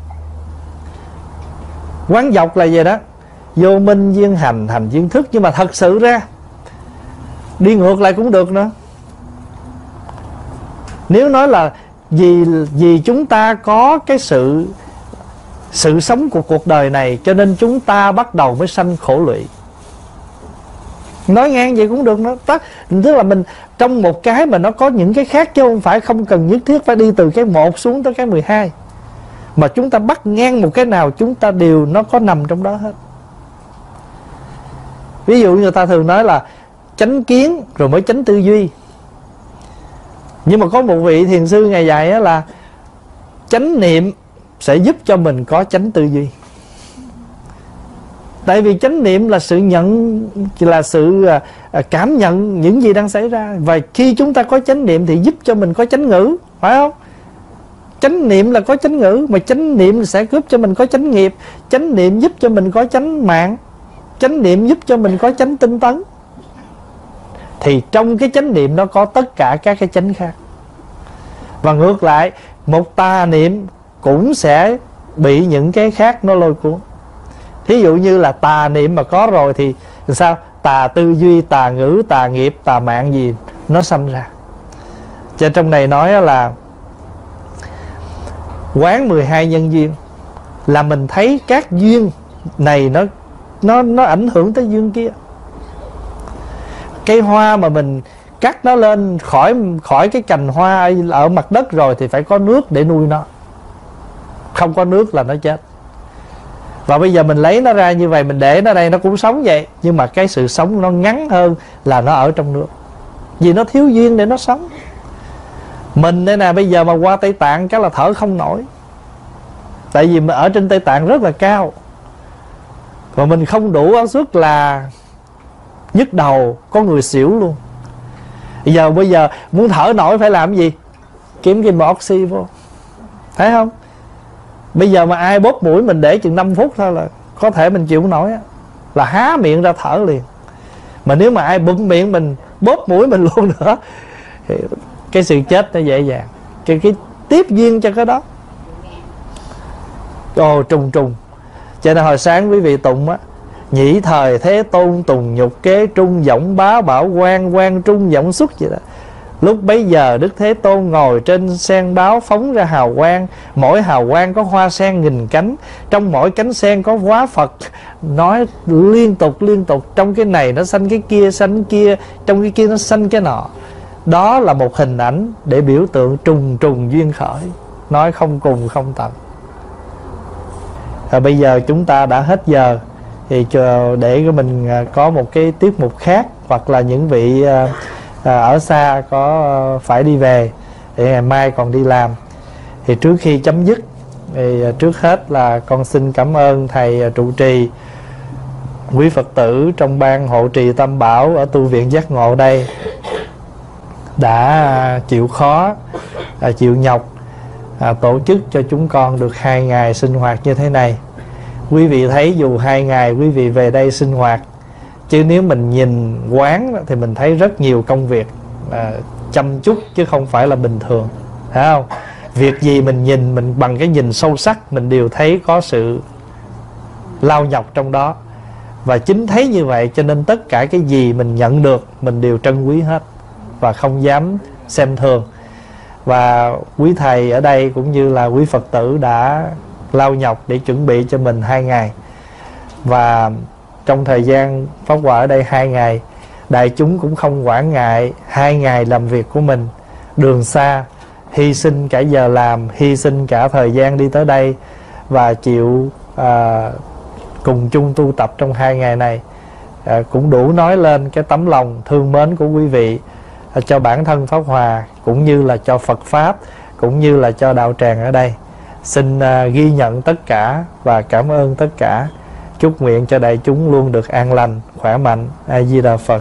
Quán dọc là gì đó? Vô minh duyên hành, hành duyên thức. Nhưng mà thật sự ra đi ngược lại cũng được nữa. Nếu nói là vì, vì chúng ta có cái sự Sự sống của cuộc đời này, cho nên chúng ta bắt đầu mới sanh khổ lụy. Nói ngang vậy cũng được nữa. Tức là mình trong một cái mà nó có những cái khác, chứ không phải không cần nhất thiết phải đi từ cái một xuống tới cái mười hai. Mà chúng ta bắt ngang một cái nào, chúng ta đều nó có nằm trong đó hết. Ví dụ người ta thường nói là chánh kiến rồi mới chánh tư duy. Nhưng mà có một vị thiền sư ngày dạy á là chánh niệm sẽ giúp cho mình có chánh tư duy. Tại vì chánh niệm là sự nhận, là sự cảm nhận những gì đang xảy ra. Và khi chúng ta có chánh niệm thì giúp cho mình có chánh ngữ, phải không? Chánh niệm là có chánh ngữ, mà chánh niệm sẽ giúp cho mình có chánh nghiệp. Chánh niệm giúp cho mình có chánh mạng. Chánh niệm giúp cho mình có chánh tinh tấn. Thì trong cái chánh niệm nó có tất cả các cái chánh khác. Và ngược lại, một tà niệm cũng sẽ bị những cái khác nó lôi cuốn. Thí dụ như là tà niệm mà có rồi thì sao? Tà tư duy, tà ngữ, tà nghiệp, tà mạng gì nó sanh ra. Cho trong này nói là quán mười hai nhân duyên, là mình thấy các duyên này nó nó nó ảnh hưởng tới duyên kia. Cây hoa mà mình cắt nó lên khỏi khỏi cái cành hoa ở mặt đất rồi thì phải có nước để nuôi nó. Không có nước là nó chết. Và bây giờ mình lấy nó ra như vậy, mình để nó đây, nó cũng sống vậy. Nhưng mà cái sự sống nó ngắn hơn là nó ở trong nước, vì nó thiếu duyên để nó sống. Mình đây nè, bây giờ mà qua Tây Tạng cái là thở không nổi. Tại vì ở trên Tây Tạng rất là cao, và mình không đủ áp suất là nhức đầu, có người xỉu luôn. Bây giờ bây giờ muốn thở nổi phải làm gì? Kiếm cái bộ oxy vô, thấy không? Bây giờ mà ai bóp mũi mình để chừng năm phút thôi là có thể mình chịu không nổi á, là há miệng ra thở liền. Mà nếu mà ai bụm miệng mình, bóp mũi mình luôn nữa thì cái sự chết nó dễ dàng. Cái, cái tiếp duyên cho cái đó. Ồ, trùng trùng. Cho nên hồi sáng quý vị tụng á: nhĩ thời thế tôn tùng nhục kế trung võng bá bảo quan quan trung võng xuất vậy đó. Lúc bấy giờ Đức Thế Tôn ngồi trên sen báo phóng ra hào quang. Mỗi hào quang có hoa sen nghìn cánh, trong mỗi cánh sen có hóa Phật. Nói liên tục liên tục. Trong cái này nó sanh cái kia, sanh cái kia, trong cái kia nó sanh cái nọ. Đó là một hình ảnh để biểu tượng trùng trùng duyên khởi, nói không cùng không tận. Và bây giờ chúng ta đã hết giờ, thì chờ để mình có một cái tiết mục khác, hoặc là những vị à, ở xa có phải đi về để ngày mai còn đi làm. Thì trước khi chấm dứt thì trước hết là con xin cảm ơn thầy trụ trì, quý Phật tử trong ban hộ trì Tam Bảo ở tu viện Giác Ngộ đây đã chịu khó, à, chịu nhọc, à, tổ chức cho chúng con được hai ngày sinh hoạt như thế này. Quý vị thấy dù hai ngày quý vị về đây sinh hoạt, chứ nếu mình nhìn quán thì mình thấy rất nhiều công việc, à, chăm chút chứ không phải là bình thường, thấy không? Việc gì mình nhìn, mình bằng cái nhìn sâu sắc, mình đều thấy có sự lao nhọc trong đó. Và chính thấy như vậy cho nên tất cả cái gì mình nhận được mình đều trân quý hết, và không dám xem thường. Và quý thầy ở đây cũng như là quý Phật tử đã lao nhọc để chuẩn bị cho mình hai ngày. Và trong thời gian Pháp Hòa ở đây hai ngày, đại chúng cũng không quản ngại hai ngày làm việc của mình, đường xa, hy sinh cả giờ làm, hy sinh cả thời gian đi tới đây, và chịu à, cùng chung tu tập trong hai ngày này, à, cũng đủ nói lên cái tấm lòng thương mến của quý vị, à, cho bản thân Pháp Hòa, cũng như là cho Phật Pháp, cũng như là cho đạo tràng ở đây. Xin à, ghi nhận tất cả và cảm ơn tất cả. Chúc nguyện cho đại chúng luôn được an lành, khỏe mạnh. A Di Đà Phật.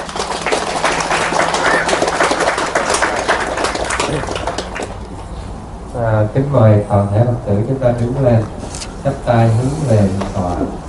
À, kính mời toàn thể Phật tử chúng ta đứng lên, chắp tay hướng về tọa.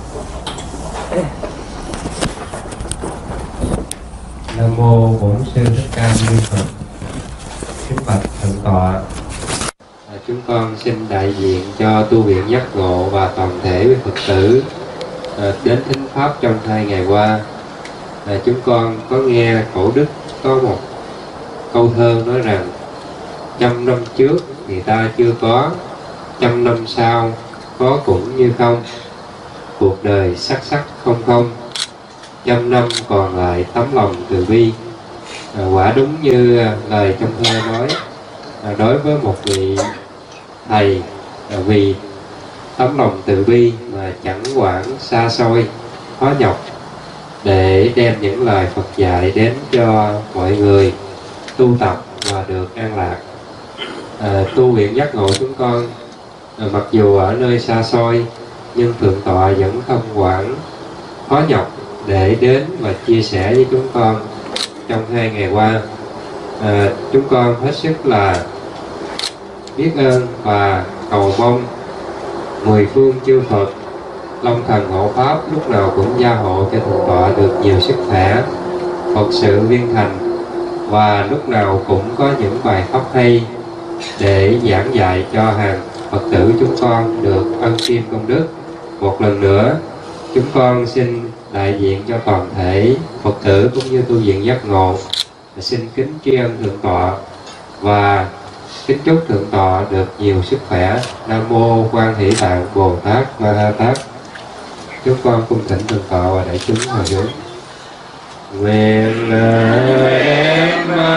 Nam mô Bổn Sư Thích Ca Mâu Ni Phật. Kính bạch thượng tọa, à, chúng con xin đại diện cho tu viện Giác Ngộ và toàn thể quý Phật tử à, đến thính pháp trong hai ngày qua. À, chúng con có nghe cổ đức có một câu thơ nói rằng: trăm năm trước người ta chưa có, trăm năm sau có cũng như không. Cuộc đời sắc sắc không không, trăm năm còn lại tấm lòng từ bi. À, quả đúng như lời trong thơ nói, à, đối với một vị thầy, à, vì tấm lòng từ bi mà chẳng quản xa xôi khó nhọc, để đem những lời Phật dạy đến cho mọi người tu tập và được an lạc. À, tu viện Giác Ngộ chúng con à, mặc dù ở nơi xa xôi, nhưng thượng tọa vẫn không quản khó nhọc để đến và chia sẻ với chúng con trong hai ngày qua. À, chúng con hết sức là biết ơn và cầu mong mười phương chư Phật Long Thần hộ Pháp lúc nào cũng gia hộ cho thượng tọa được nhiều sức khỏe, Phật sự viên thành, và lúc nào cũng có những bài pháp hay để giảng dạy cho hàng Phật tử chúng con được ân kim công đức. Một lần nữa, chúng con xin đại diện cho toàn thể Phật tử cũng như tu viện Giác Ngộ xin kính tri ân thượng tọa và kính chúc thượng tọa được nhiều sức khỏe. Nam mô Quan Hỷ Tạng Bồ Tát Ma Ha Tát. Chúng con cung thỉnh thượng tọa và đại chúng hồi hướng. Nguyện đem